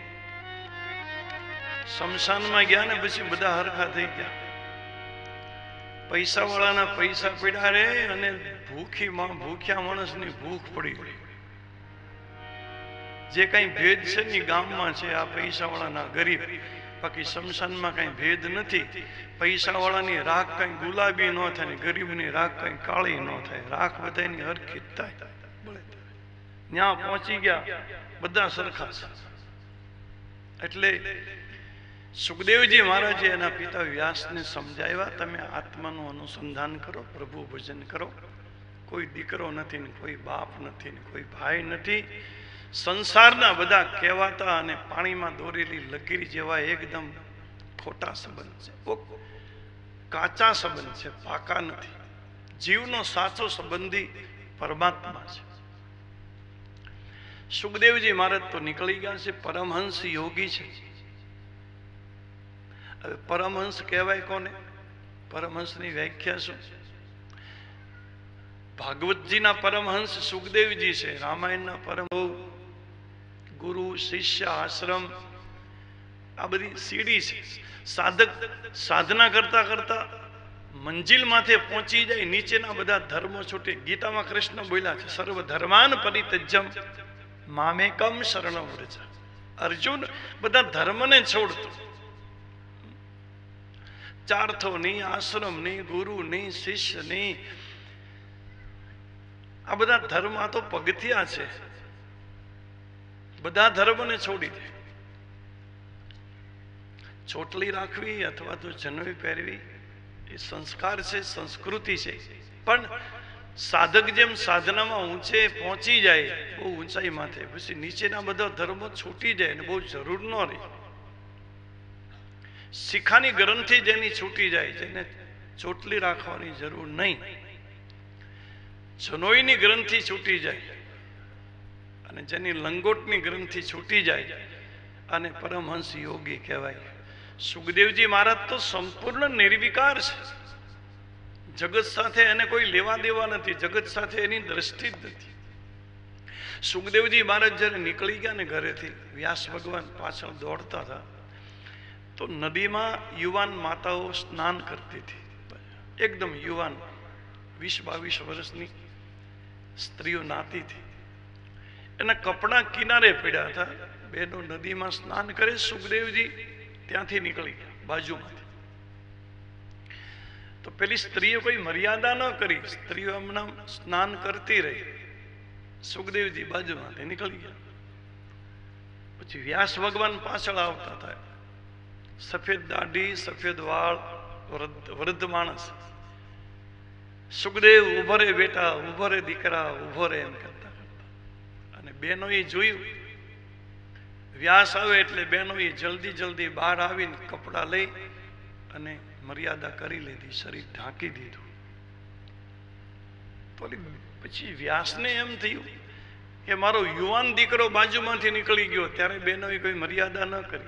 शमशान में गया ने પછી બધા હરખા થઈ ગયા। પૈસા વાળાના પૈસા પડ્યા રે અને ભૂખી માં ભૂખ્યા માણસની ભૂખ પડી ગઈ। જે કઈ ભેદ છે ની ગામમાં છે આ પૈસા વાળાના ગરીબ, બાકી શમશાનમાં કઈ ભેદ નથી। પૈસા વાળાની રાખ કઈ ગુલાબી ન થાય ને ગરીબની રાખ કઈ કાળી ન થાય, રાખ બધાની હરખી જ થાય। ત્યાં પહોંચી ગયા, બધા સરખા છે। એટલે સુખદેવજી મહારાજે એના પિતા વ્યાસને સમજાવ્યા, તમે આત્માનું અનુસંધાન કરો, પ્રભુ ભજન કરો। કોઈ દીકરો નથી ને કોઈ બાપ નથી ને કોઈ ભાઈ નથી। સંસારના બધા કહેવાતા અને પાણીમાં દોરેલી લકીર જેવા એકદમ ખોટા સંબંધ છે, કાચા સંબંધ છે, પાકા નથી। જીવનો સાચો સંબંધી પરમાત્મા છે। સુખદેવજી મહારાજ તો નીકળી ગયા છે, પરમહંસ યોગી છે। હવે પરમહંસ કહેવાય કોને? પરમહંસની વ્યાખ્યા શું? ભાગવતજીના પરમહંસ સુખદેવજી છે। રામાયણના પરમ ગુરુ શિષ્ય આશ્રમ આ બધી સીડી છે। સાધક સાધના કરતા કરતા મંજિલ માથે પહોંચી જાય, નીચેના બધા ધર્મો છૂટે। ગીતામાં કૃષ્ણ બોલ્યા છે, સર્વ ધર્માન પરિત્યજ્યમ મામેકમ શરણં વ્રજ। અર્જુન બધા ધર્મને છોડતો, ચાર્થો નહીં, આશ્રમ નહીં, ગુરુ નહીં, શિષ્ય નહીં, આ બધા ધર્મ આ તો પગથિયા છે। બધા ધર્મને છોડી દે। ચોટલી રાખવી અથવા તો જનોઈ પહેરવી એ સંસ્કાર છે, સંસ્કૃતિ છે। પણ સાધક જેમ સાધનામાં ઊંચે પહોંચી જાય, બહુ ઊંચાઈ માથે, પછી નીચેના બધા ધર્મો છૂટી જાય ને બહુ જરૂર ન રહે। શિખાની ગ્રંથિ જેની છૂટી જાય, જેને ચોટલી રાખવાની જરૂર નહીં, જનોઈની ગ્રંથિ છૂટી જાય અને જેની લંગોટની ગ્રંથિ છૂટી જાય અને પરમહંસ યોગી કહેવાય। સુખદેવજી મહારાજ તો સંપૂર્ણ નિર્વિકાર છે। જગત સાથે એને કોઈ લેવા દેવા નથી, જગત સાથે એની દ્રષ્ટિ જ નથી। સુખદેવજી મહારાજ જ્યારે નીકળી ગયા ને ઘરેથી, વ્યાસ ભગવાન પાછળ દોડતા હતા તો નદીમાં યુવાન માતાઓ સ્નાન કરતી હતી। એકદમ યુવાન વીસ બાવીસ વર્ષની સ્ત્રીઓ નાતી હતી। એના કપડા કિનારે પડ્યા હતા। બેનો નદીમાં સ્નાન કરે, સુખદેવજી ત્યાંથી નીકળી ગયા બાજુમાંથી। તો પેલી સ્ત્રીએ કોઈ મર્યાદા ન કરી, સ્ત્રીઓ એમના સ્નાન કરતી રહી। સુખદેવજી બાજુમાંથી નીકળી ગયા। પછી વ્યાસ ભગવાન પાછળ આવતા હતા। સફેદ દાઢી, સફેદ વાળ, વૃદ્ધ માણસ। સુખદેવ ઉભો રે બેટા, ઉભો રે દીકરા, ઉભો રે એમ કરતા કરતા અને બેનો એ જોયું વ્યાસ આવે એટલે બેનો એ જલ્દી જલ્દી બહાર આવીને કપડા લઈ અને મર્યાદા કરી લીધી, શરીર ઢાંકી દીધું। તો પછી વ્યાસને એમ થયું કે મારો યુવાન દીકરો બાજુમાંથી નીકળી ગયો, ત્યારે બેનોએ કોઈ મર્યાદા ન કરી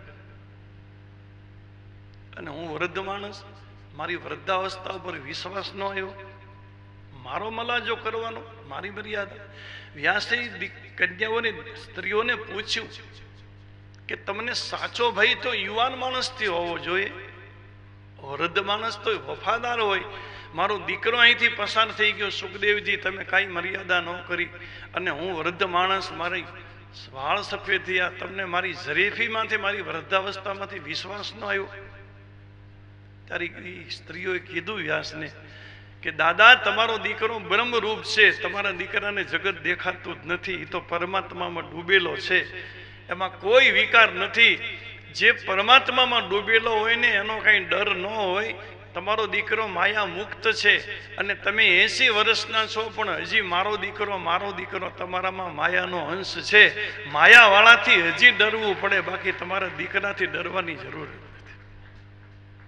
અને હું વૃદ્ધ માણસ, મારી વૃદ્ધાવસ્થા ઉપર વિશ્વાસ ન આવ્યો, મારો મલાજો કરવાનો, મારી મર્યાદા। વ્યાસે કન્યાઓને સ્ત્રીઓને પૂછ્યું કે તમને સાચો ભય તો યુવાન માણસથી હોવો જોઈએ, વૃદ્ધ માણસ તો વફાદાર હોય। મારો દીકરો અહીંથી પસાર થઈ ગયો, સુખદેવજી તમે કાંઈ મર્યાદા ન કરી અને હું વૃદ્ધ માણસ, મારી વાળ સફેદ થયા, તમને મારી ઝરીફીમાંથી, મારી વૃદ્ધાવસ્થામાંથી વિશ્વાસ ન આવ્યો। ત્યારે સ્ત્રીઓએ કીધું વ્યાસને કે દાદા તમારો દીકરો બ્રહ્મરૂપ છે, તમારા દીકરાને જગત દેખાતું જ નથી, એ તો પરમાત્મામાં ડૂબેલો છે, એમાં કોઈ વિકાર નથી। જે પરમાત્મામાં ડૂબેલો હોય ને એનો કઈ ડર ન હોય। તમારો દીકરો માયા મુક્ત છે અને તમે એસી વર્ષના છો પણ હજી મારો દીકરો મારો દીકરો તમારામાં માયાનો અંશ છે। માયાવાળાથી હજી ડરવું પડે, બાકી તમારા દીકરાથી ડરવાની જરૂર નથી।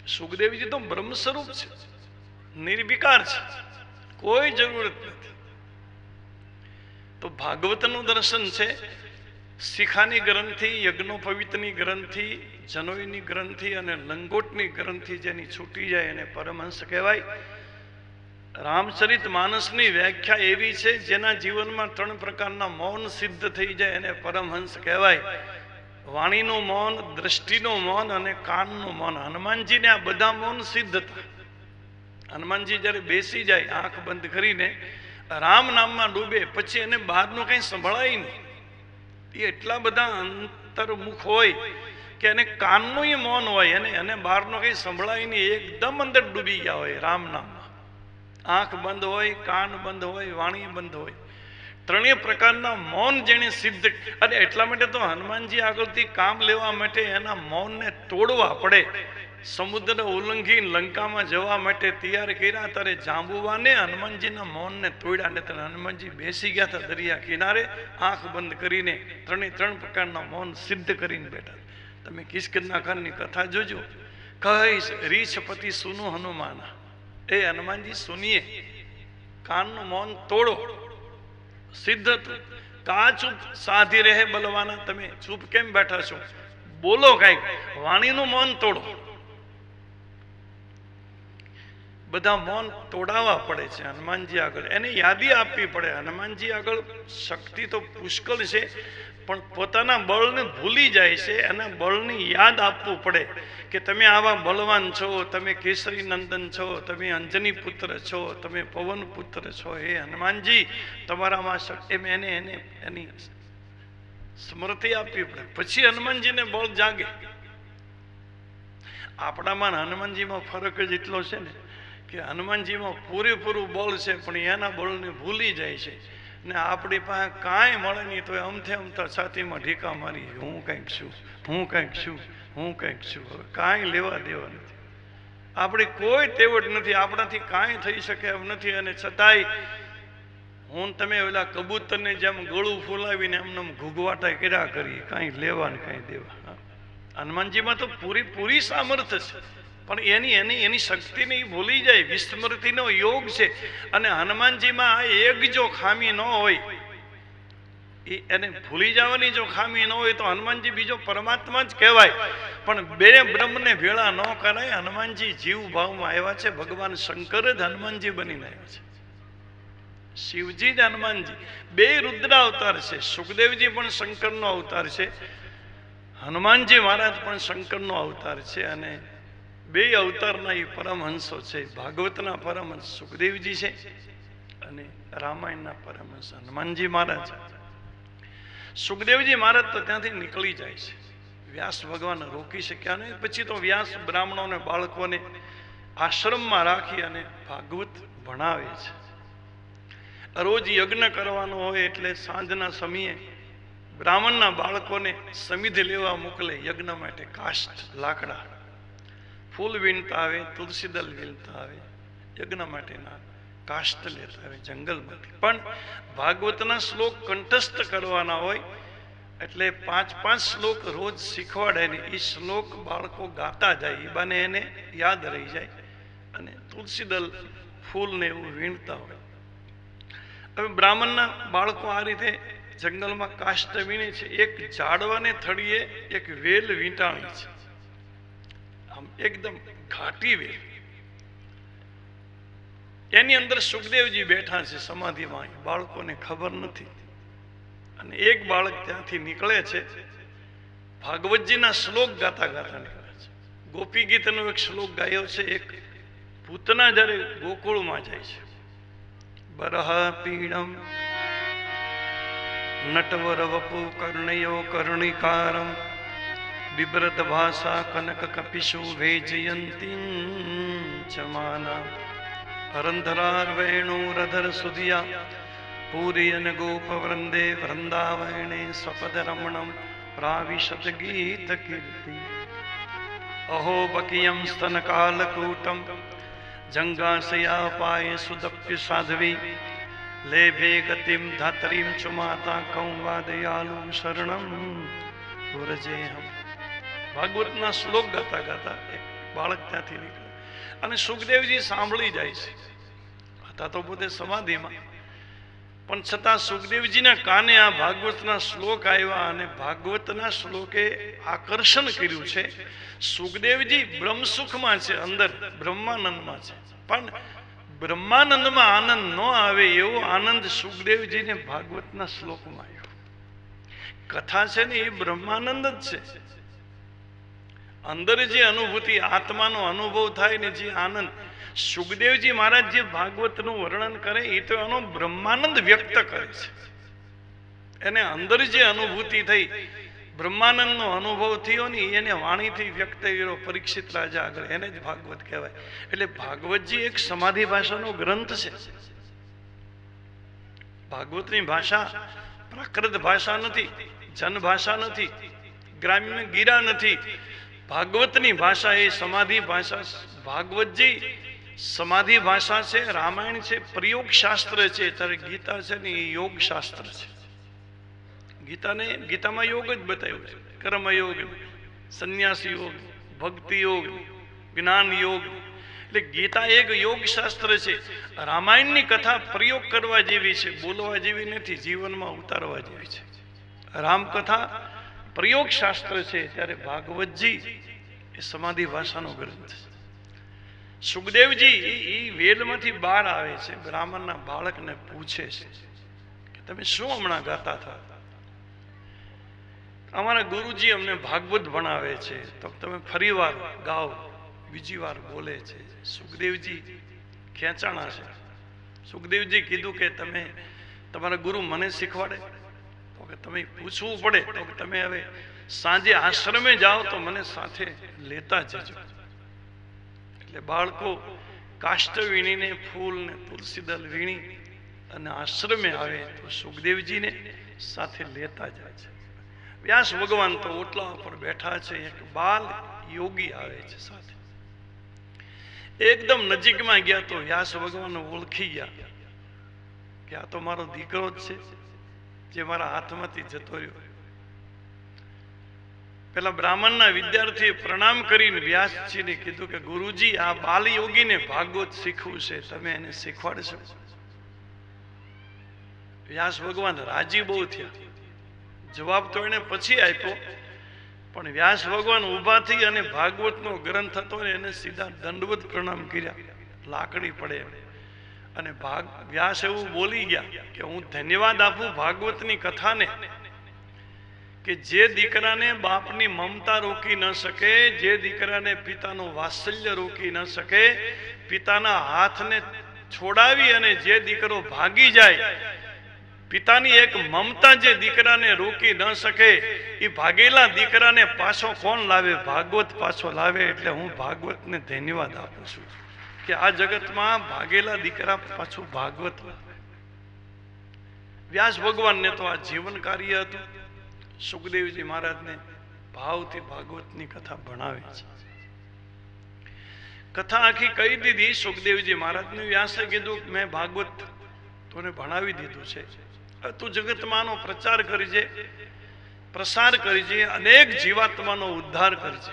સુખદેવજી તો બ્રહ્મ સ્વરૂપ છે, નિર્વિકાર છે, કોઈ જરૂરત નથી. તો ભાગવતનું દર્શન છે, શિખાની ગ્રંથિ, યજ્ઞોપવિતની ગ્રંથિ, જનોઈની ગ્રંથિ અને લંગોટની ગ્રંથિ જેની છૂટી જાય એને પરમહંસ કહેવાય. રામચરિત માનસની વ્યાખ્યા એવી છે જેના જીવનમાં ત્રણ પ્રકારના મૌન સિદ્ધ થઈ જાય એને પરમહંસ કહેવાય. વાણીનું મૌન, દ્રષ્ટિનું મૌન અને કાનનું મૌન. હનુમાનજીને આ બધા મૌન સિદ્ધ હતા. હનુમાનજી જ્યારે બેસી જાય આંખ બંધ કરીને રામ નામમાં ડૂબે પછી એને બહારનું કંઈ સંભળાય નહીં. એ એટલા બધા અંતર્મુખ હોય કે એને કાનનું મૌન હોય અને એને બહારનું કંઈ સંભળાય નહીં, એકદમ અંદર ડૂબી ગયા હોય રામ નામમાં. આંખ બંધ હોય, કાન બંધ હોય, વાણી બંધ હોય, ત્રણેય પ્રકારના મૌન જેને સિદ્ધ. અને એટલા માટે તો હનુમાનજી આગળથી કામ લેવા માટે એના મૌનને તોડવા પડે. સમુદ્ર ઉલ્લંઘી લંકામાં જવા માટે તૈયાર કર્યા ત્યારે જાંબુવાને હનુમાનજીના મૌનને તોડ્યા ને ત્યારે હનુમાનજી બેસી ગયા હતા દરિયા કિનારે આંખ બંધ કરીને. ત્રણેય ત્રણ પ્રકારના મૌન સિદ્ધ કરીને બેઠા. તમે કિષ્કિંધા કાંડની કથા જોજો. કહીશ રીછપતિ સુનો હનુમાન, એ હનુમાનજી સુનીએ, કાનનું મૌન તોડો, સિદ્ધ હતું. કા ચૂપ સાધી રહે બલવાના, તમે ચૂપ કેમ બેઠા છો, બોલો કઈક. વાણીનું મૌન તોડો. બધા મૌન તોડાવવા પડે છે હનુમાનજી આગળ, એને યાદી આપવી પડે. હનુમાનજી આગળ શક્તિ તો પુષ્કળ છે પણ પોતાના બળને ભૂલી જાય છે. એના બળની યાદ આપવું પડે કે તમે આવા બળવાન છો, તમે કેસરી નંદન છો, તમે અંજની પુત્ર છો, તમે પવન પુત્ર છો, હે હનુમાનજી તમારામાં શક્તિ. એમ એને એને એની સ્મૃતિ આપવી પડે, પછી હનુમાનજીને બળ જાગે. આપણામાં હનુમાનજીમાં ફરક જ એટલો છે ને કે હનુમાનજીમાં પૂરેપૂરું બળ છે પણ એના બળને ભૂલી જાય છે. ને આપણી પાસે કાંઈ મળે નહીં તો અમથે અમથા છાતીમાં ઢીકા મારી, હું કંઈક છું, હું કંઈક છું, હું કંઈક છું. હવે કાંઈ લેવા દેવા નથી, આપણી કોઈ તેવડ નથી, આપણાથી કાંઈ થઈ શકે એમ નથી. અને છતાંય હું તમે ઓલા કબૂતરને જેમ ગળું ફૂલાવીને એમને ઘૂઘવાટા કર્યા કરી, કાંઈ લેવા ને કાંઈ દેવા. હનુમાનજીમાં તો પૂરી પૂરી સામર્થ્ય છે પણ એની એની એની શક્તિને એ ભૂલી જાય. વિસ્મૃતિનો યોગ છે. અને હનુમાનજીમાં આ એક જો ખામી ન હોય, એ એને ભૂલી જવાની જો ખામી ન હોય તો હનુમાનજી બીજો પરમાત્મા જ કહેવાય. પણ બે બ્રહ્મને ભેળા ન કરાય. હનુમાનજી જીવ ભાવમાં આવ્યા છે, ભગવાન શંકર જ હનુમાનજી બનીને આવ્યા છે, શિવજી જ હનુમાનજી. બે રુદ્ર અવતાર છે. સુખદેવજી પણ શંકરનો અવતાર છે, હનુમાનજી મહારાજ પણ શંકરનો અવતાર છે. અને બે અવતારના એ પરમહંસો છે. ભાગવતના પરમહંસ સુખદેવજી છે અને રામાયણના પરમહંસ હનુમાનજી મહારાજ. સુખદેવજી મહારાજ તો ત્યાંથી નીકળી જાય છે, વ્યાસ ભગવાન રોકી શક્યા નહીં. પછી તો વ્યાસ બ્રાહ્મણોને બાળકોને આશ્રમમાં રાખી અને ભાગવત ભણાવે છે. રોજ યજ્ઞ કરવાનો હોય એટલે સાંજના સમયે બ્રાહ્મણના બાળકોને સમિધ લેવા મોકલે યજ્ઞ માટે. કાષ્ઠ લાકડા, ફૂલ વીણતા આવે, તુલસી દલ વીણતા આવે, યજ્ઞ માટેના કાષ્ઠ લેતા આવે જંગલમાંથી. પણ ભાગવતના શ્લોક કંઠસ્થ કરવાના હોય એટલે પાંચ પાંચ શ્લોક રોજ શીખવાડે ને એ શ્લોક બાળકો ગાતા જાય, એ બાને એને યાદ રહી જાય. અને તુલસી દલ ફૂલ ને એવું વીણતા હોય. હવે બ્રાહ્મણના બાળકો આ રીતે જંગલમાં કાષ્ઠ વીણે છે. એક ઝાડવાને થળીએ એક વેલ વીંટાણી છે, આમ એકદમ ઘાટી વેલ. એની અંદર સુખદેવજી બેઠા છે સમાધિમાં, બાળકોને ખબર નથી. અને એક બાળક ત્યાંથી નીકળે છે, ભાગવતજીના શ્લોક ગાતા ગાતા નીકળે છે. ગોપી ગીતનો એક શ્લોક ગાયો છે. એક પૂતના જ્યારે ગોકુળમાં જાય છે, બરહ પીડમ નટવર વપુ કર્ણયો કર્ણિકારમ બિબ્રત ભાષા કનક કપિશુ વેજયંતી ચમાના હરંધરાર વેણુરધર સુધિયા પૂરી અને ગોપ વૃંદે વૃંદાવણે સ્વપદ રમણમ પ્રાવિશત ગીત કીર્તિ અહો બકિયમ સ્તન કાલકૂટમ જંગાશયા પાય સુદપ્ય સાધવી લેભે ગતિમ ધાત્રીમ ચુમાતા કૌવાદયાલુ શરણમ ગુરજેહમ. ભાગવતના શ્લોક ગાતા ગાતા એક બાળક ત્યાંથી નીકળે અને સુખદેવજી સાંભળી જાય છે. હતા તો પોતે સમાધિમાં, પણ છતાં સુખદેવજીના કાને આ ભાગવતના શ્લોક આવ્યા અને ભાગવતના શ્લોકે આકર્ષણ કર્યું છે. સુખદેવજી બ્રહ્મસુખમાં છે, અંદર બ્રહ્માનંદમાં છે, પણ બ્રહ્માનંદમાં આનંદ ન આવે એવો આનંદ સુખદેવજીને ભાગવતના શ્લોકમાં આવ્યો. કથા છે ને એ બ્રહ્માનંદ જ છે. અંદર જે અનુભૂતિ આત્માનો અનુભવ થાય ને જે આનંદ સુખદેવજી મહારાજ જે ભાગવતનું વર્ણન કરે એ તો એનો બ્રહ્માનંદ વ્યક્ત કરે છે. એને અંદર જે અનુભૂતિ થઈ, બ્રહ્માનંદનો અનુભવ થયો ને એને વાણીથી વ્યક્ત કર્યો પરીક્ષિત રાજા આગળ, એને જ ભાગવત કહેવાય. એટલે ભાગવતજી એક સમાધિ ભાષાનો ગ્રંથ છે. ભાગવતની ભાષા પ્રાકૃત ભાષા નથી, જન ભાષા નથી, ગ્રામ્ય ગીરા નથી. ભાગવતની ભાષા એ સમાધિ ભાષા. ભાગવતજી સમાધિ ભાષા છે, રામાયણ છે, પ્રયોગ શાસ્ત્ર છે, ત્યારે ગીતા છે ને એ યોગ શાસ્ત્ર છે. ગીતાને ગીતામાં યોગ જ બતાવ્યો છે, કર્મયોગ, સંન્યાસ યોગ, ભક્તિ યોગ, જ્ઞાન યોગ. એટલે ગીતા એક યોગ શાસ્ત્ર છે. રામાયણની કથા પ્રયોગ કરવા જેવી છે, બોલવા જેવી નથી, જીવનમાં ઉતારવા જેવી છે. રામકથા પ્રયોગ શાસ્ત્ર છે, ત્યારે ભાગવતજી એ સમાધિ ભાષાનો ગ્રંથ છે. સુખદેવજી એ વેદમાંથી બહાર આવે છે, બ્રાહ્મણના બાળકને પૂછે છે કે તમે શું હમણાં ગાતા હતા? અમારા ગુરુજી અમને ભાગવત ભણાવે છે, તો તમે ફરી વાર ગાઓ. બીજી વાર બોલે છે. સુખદેવજી ખેંચાણા છે. સુખદેવજી કીધું કે તમે તમારા ગુરુ મને શીખવાડે? તો કે તમે પૂછવું પડે. તો કે તમે હવે સાંજે આશ્રમે જાઓ તો મને સાથે લેતા જજો. એટલે બાળકો કાષ્ટ વીણીને ફૂલ ને તુલસી દલ વીણી અને આશ્રમે આવે તો સુખદેવજીને સાથે લેતા જાય છે. વ્યાસ ભગવાન તો ઓટલા ઉપર બેઠા છે, એક બાલ યોગી આવે છે સાથે. એકદમ નજીકમાં ગયા તો વ્યાસ ભગવાન ઓળખી ગયા કે આ તો મારો દીકરો જ છે જે મારા હાથમાંથી જતો રહ્યો. પેલા બ્રાહ્મણના વિદ્યાર્થીએ પ્રણામ કરીને વ્યાસજીને કીધું કે ગુરુજી આ બાલ યોગીને ભાગવત શીખવું છે, તમે એને શીખવાડશો? વ્યાસ ભગવાન રાજી બહુ થયા. જવાબ તો એને પછી આપ્યો, પણ વ્યાસ ભગવાન ઊભા થઈ અને ભાગવતનો ગ્રંથ હતો ને એને સીધા દંડવત પ્રણામ કર્યા, લાકડી પડે. અને ભાગ વ્યાસ એવું બોલી ગયા કે હું ધન્યવાદ આપું ભાગવતની કથાને કે જે દીકરાને બાપની મમતા રોકી ન શકે, જે દીકરાને પિતાનું વાત્સલ્ય રોકી ન શકે, પિતાના હાથને છોડાવી અને જે દીકરો ભાગી જાય, પિતાની એક મમતા જે દીકરાને રોકી ન શકે, એ ભાગેલા દીકરાને પાછો કોણ લાવે? ભાગવત પાછો લાવે. એટલે હું ભાગવતને ધન્યવાદ આપું છું કે આ જગતમાં ભાગેલા દીકરા પાછું ભાગવત લાવે. વ્યાસ ભગવાનને તો આ જીવન કાર્ય હતું. સુખદેવજી મહારાજને ભાવથી ભાગવતની કથા ભણાવે છે. કથા આખી કહી દીધી સુખદેવજી મહારાજને. વ્યાસે કીધું મેં ભાગવત તોને ભણાવી દીધું છે, તું જગતમાંનો પ્રચાર કરજે, પ્રસાર કરજે, અનેક જીવાત્માનો ઉદ્ધાર કરજે.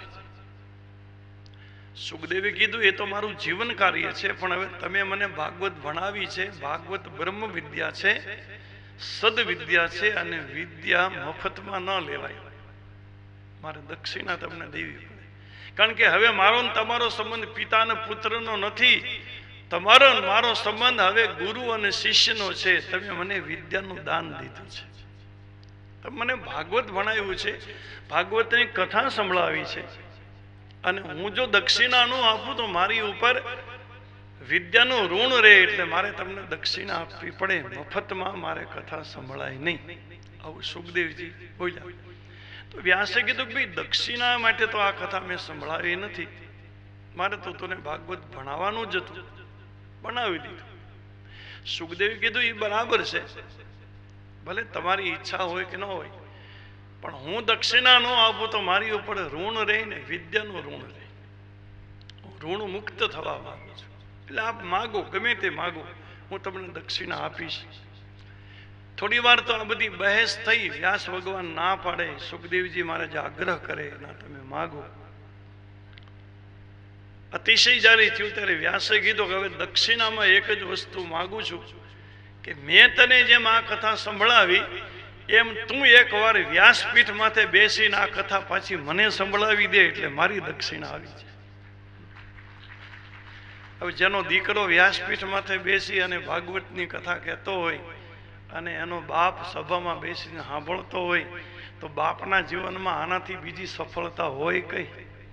સુખદેવે કીધું એ તો મારું જીવન કાર્ય છે, પણ હવે તમે મને ભાગવત ભણાવી છે. ભાગવત બ્રહ્મ વિદ્યા છે, સદ વિદ્યા છે, અને વિદ્યા મફતમાં ન લેવાય. મારે દક્ષિણા તમને દેવી પડે. કારણ કે હવે મારો ને તમારો સંબંધ પિતા અને પુત્રનો નથી, તમારો મારો સંબંધ હવે ગુરુ અને શિષ્યનો છે. તમે મને વિદ્યાનું દાન દીધું છે, તમે મને ભાગવત ભણાવ્યું છે, ભાગવતની કથા સંભળાવી છે, અને હું જો દક્ષિણા ન આપું તો મારી ઉપર વિદ્યાનું ઋણ રહે. એટલે મારે તમને દક્ષિણા આપવી પડે, મફતમાં મારે કથા સંભળાય નહીં. આવું સુખદેવજી બોલ્યા. તો વ્યાસે કીધું કે ભાઈ દક્ષિણા માટે તો આ કથા મેં સંભળાવી નથી, મારે તો તને ભાગવત ભણાવવાનું જ હતું, બનાવી દીધું. સુખદેવે કીધું એ બરાબર છે, ભલે તમારી ઈચ્છા હોય કે ન હોય, પણ હું દક્ષિણા ન આપું તો મારી ઉપર ઋણ રહે ને, વિદ્યાનું ઋણ રહે. હું ઋણ મુક્ત થવા માંગુ છું. એટલે આપ માગો, ગમે તે માગો, હું તમને દક્ષિણા આપીશ. થોડી વાર તો આ બધી બહેસ થઈ. વ્યાસ ભગવાન ના પાડે, સુખદેવજી મહારાજ આગ્રહ કરે, ના તમે માગો. અતિશય જ્યારે થયું ત્યારે વ્યાસે કીધું કે હવે દક્ષિણામાં એક જ વસ્તુ માગું છું કે મેં તને જેમ આ કથા સંભળાવી એમ તું એકવાર વ્યાસપીઠ માથે બેસીને આ કથા પાછી મને સંભળાવી દે એટલે મારી દક્ષિણા આવી છે. હવે જેનો દીકરો વ્યાસપીઠ માથે બેસી અને ભાગવતની કથા કહેતો હોય અને એનો બાપ સભામાં બેસીને સાંભળતો હોય તો બાપના જીવનમાં આનાથી બીજી સફળતા હોય કઈ?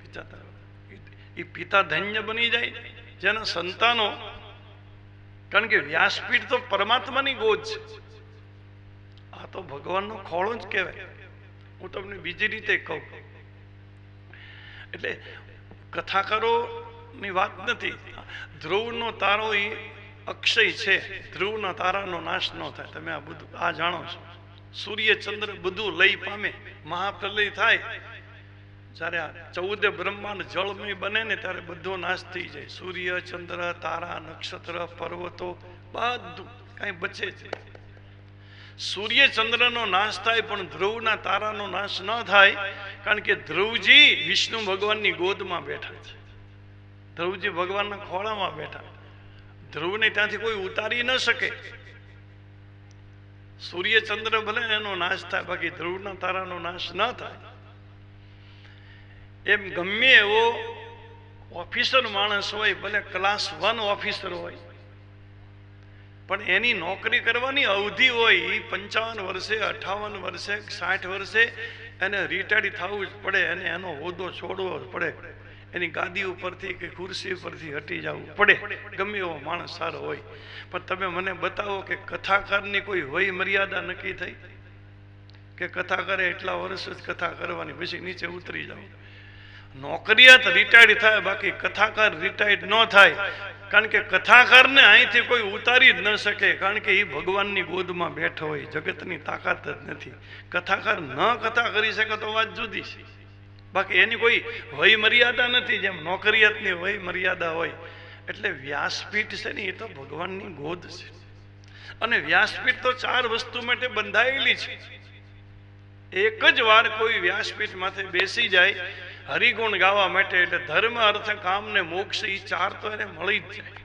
એ પિતા ધન્ય બની જાય જેના સંતાનો, કારણ કે વ્યાસપીઠ તો પરમાત્માની ગોદ છે, આ તો ભગવાનનો ખોળો જ કહેવાય. હું તમને બીજી રીતે કહું એટલે કથાકારો ની વાત નથી. ધ્રુવનો તારો એ અક્ષય છે, ધ્રુવના તારાનો નાશ ન થાય. તમે આ બધું આ જાણો છો. સૂર્ય ચંદ્ર બધું લઈ પામે, મહાપ્રલય થાય જ્યારે આ ચૌદ બ્રહ્માંડ જળમય બને ને ત્યારે બધો નાશ થઈ જાય. સૂર્ય ચંદ્ર તારા નક્ષત્ર પર્વતો બધું કઈ બચે છે. સૂર્ય ચંદ્રનો નાશ થાય પણ ધ્રુવના તારાનો નાશ ન થાય, કારણ કે ધ્રુવજી વિષ્ણુ ભગવાનની ગોદમાં બેઠા છે, ધ્રુવજી ભગવાનના ખોળામાં બેઠા. ધ્રુવને ત્યાંથી કોઈ ઉતારી ન શકે. સૂર્ય ચંદ્ર ભલે એનો નાશ થાય, બાકી ધ્રુવના તારાનો નાશ ન થાય. એમ ગમે એવો ઓફિસર માણસ હોય, ભલે ક્લાસ વન ઓફિસર હોય, પણ એની નોકરી કરવાની અવધિ હોય એ પંચાવન વર્ષે, અઠાવન વર્ષે, સાઠ વર્ષે એને રિટાયર્ડ થવું જ પડે, એને એનો હોદ્દો છોડવો જ પડે, એની ગાદી ઉપરથી કે ખુરશી ઉપરથી હટી જવું પડે, ગમે એવો માણસ સારો હોય. પણ તમે મને બતાવો કે કથાકારની કોઈ વય મર્યાદા નક્કી થઈ કે કથાકારે એટલા વર્ષ જ કથા કરવાની, પછી નીચે ઉતરી જાવ. નોકરિયાત રિટાયર્ડ થાય, બાકી કથાકાર રિટાયર્ડ ન થાય, કારણ કે કથાકારને અહીંથી કોઈ ઉતારી જ ન શકે, કારણ કે એ ભગવાનની ગોદમાં બેઠો હોય, જગતની તાકાત જ નથી. કથાકાર ન કથા કરી શકે તો વાત જુદી છે, બાકી એની કોઈ વય મર્યાદા નથી, જેમ નોકરિયાતની વય મર્યાદા હોય. એટલે વ્યાસપીઠ છે ને એ તો ભગવાનની ગોદ છે. અને વ્યાસપીઠ તો ચાર વસ્તુ માટે બંધાયેલી છે. એક જ વાર કોઈ વ્યાસપીઠ માથે બેસી જાય હરિગુણ ગાવા માટે, એટલે ધર્મ અર્થ કામ ને મોક્ષ એ ચાર તો એને મળી જ જાય.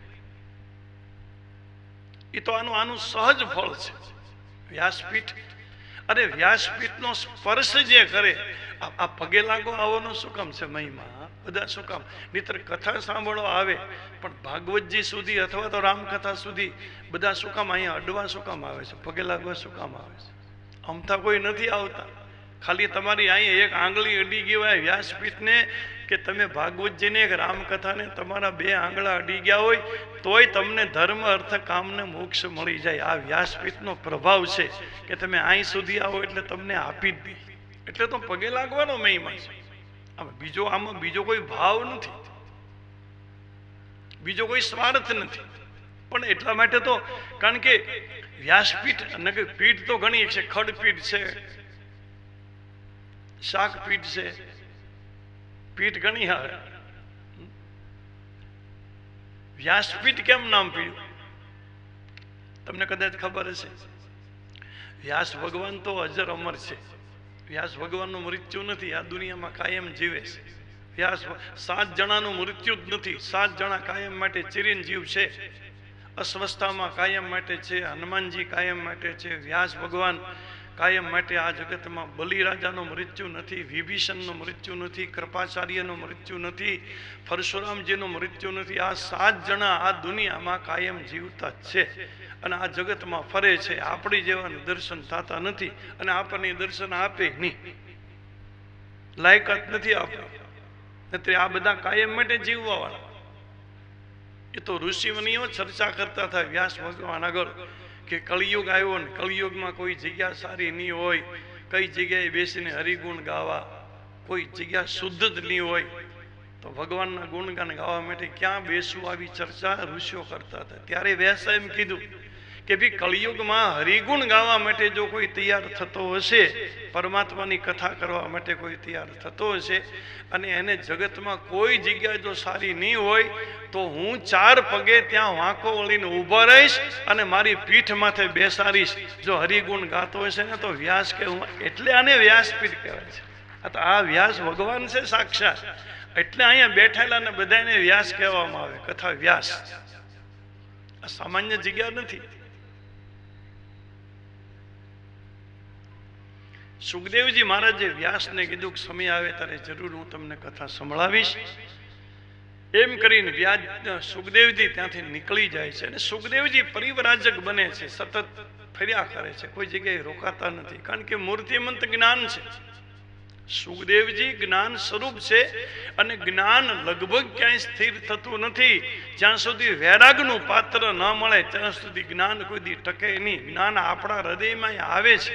એ તો આનું આનું સહજ ફળ છે વ્યાસપીઠ. અને વ્યાસપીઠનો સ્પર્શ જે કરે, આ પગે લાગો આવવાનો શું કામ છે મહિમા? બધા શું કામ? નહીતર કથા સાંભળવા આવે, પણ ભાગવતજી સુધી અથવા તો રામકથા સુધી બધા શું કામ અહીંયા અડવા શું કામ આવે છે? પગે લાગવા શું કામ આવે છે? અમથા કોઈ નથી આવતા. ખાલી તમારી અહીંયા એક આંગળી અડી ગઈ વ્યાસપીઠને, કે તમે ભાગવતજીને એક રામકથાને તમારા બે આંગળા અડી ગયા હોય તોય તમને ધર્મ અર્થ કામને મોક્ષ મળી જાય. આ વ્યાસપીઠનો પ્રભાવ છે કે તમે અહીં સુધી આવો એટલે તમને આપી જ દે. એટલે તો પગે લાગવાનો મહિમા છે. બીજો આમાં બીજો કોઈ ભાવ નથી, બીજો કોઈ સ્વાર્થ નથી. પણ એટલા માટે તો, કારણ કે વ્યાસપીઠ અને કે પીઠ તો ઘણી છે. ખડપીઠ છે, શાકપીઠ છે, પીઠ ઘણી આવે. વ્યાસપીઠ કેમ નામ પીડ્યું તમને કદાચ ખબર હશે. વ્યાસ ભગવાન તો અજર અમર છે. વ્યાસ ભગવાનનું મૃત્યુ નથી, આ દુનિયામાં કાયમ જીવે છે. વ્યાસ સાત જણાનું મૃત્યુ જ નથી, સાત જણા કાયમ માટે ચિરંજીવ છે. અસ્વસ્થતામાં કાયમ માટે છે, હનુમાનજી કાયમ માટે છે, વ્યાસ ભગવાન કાયમ માટે આ જગતમાં. બલિરાજાનું મૃત્યુ નથી, વિભીષણનું મૃત્યુ નથી, કૃપાચાર્યનું મૃત્યુ નથી, પરશુરામજીનું મૃત્યુ નથી. આ સાત જણા આ દુનિયામાં કાયમ જીવતા જ છે અને આ જગતમાં ફરે છે. આપણી જેવાને દર્શન થતા નથી અને આપણને દર્શન આપે નહીં, લાયકાત નથી આપણી. એટલે આ બધા કાયમ માટે જીવવા વાળા. એ તો ઋષિમુનિઓ ચર્ચા કરતા હતા વ્યાસ ભગવાન આગળ કે કળિયુગ આવ્યો ને કળિયુગમાં કોઈ જગ્યા સારી નહીં હોય, કઈ જગ્યાએ બેસીને હરિગુણ ગાવા, કોઈ જગ્યા શુદ્ધ જ નહીં હોય, તો ભગવાનના ગુણગાન ગાવા માટે ક્યાં બેસવું, આવી ચર્ચા ઋષિઓ કરતા હતા. ત્યારે વ્યાસે એમ કીધું કે ભાઈ કળિયુગમાં હરિગુણ ગાવા માટે જો કોઈ તૈયાર થતો હશે, પરમાત્માની કથા કરવા માટે કોઈ તૈયાર થતો હશે, અને એને જગતમાં કોઈ જગ્યા જો સારી નહીં હોય, તો હું ચાર પગે ત્યાં વાંકો વળીને ઊભો રહીશ અને મારી પીઠ માથે બેસાડીશ. જો હરિગુણ ગાતો હશે ને તો વ્યાસ કે હું, એટલે આને વ્યાસપીઠ કહેવાય છે. આ વ્યાસ ભગવાન છે સાક્ષાત. એટલે અહીંયા બેઠેલા ને બધાને વ્યાસ કહેવામાં આવે, કથા વ્યાસ. આ સામાન્ય જગ્યા નથી. સુખદેવજી મહારાજે વ્યાસને કીધું કે સમય આવે ત્યારે જરૂર હું તમને કથા સંભળાવીશ. એમ કરીને વ્યાસ સુખદેવજી ત્યાંથી નીકળી જાય છે અને સુખદેવજી પરિવ્રાજક બને છે, સતત ફર્યા કરે છે, કોઈ જગ્યાએ રોકાતા નથી, કારણ કે મૂર્તિમંત જ્ઞાન છે. સુખદેવજી જ્ઞાન સ્વરૂપ છે અને જ્ઞાન લગભગ ક્યાંય સ્થિર થતું નથી. જ્યાં સુધી વૈરાગનું પાત્ર ન મળે ત્યાં સુધી જ્ઞાન કોઈ દી ટકે નહીં. જ્ઞાન આપણા હૃદયમાં આવે છે.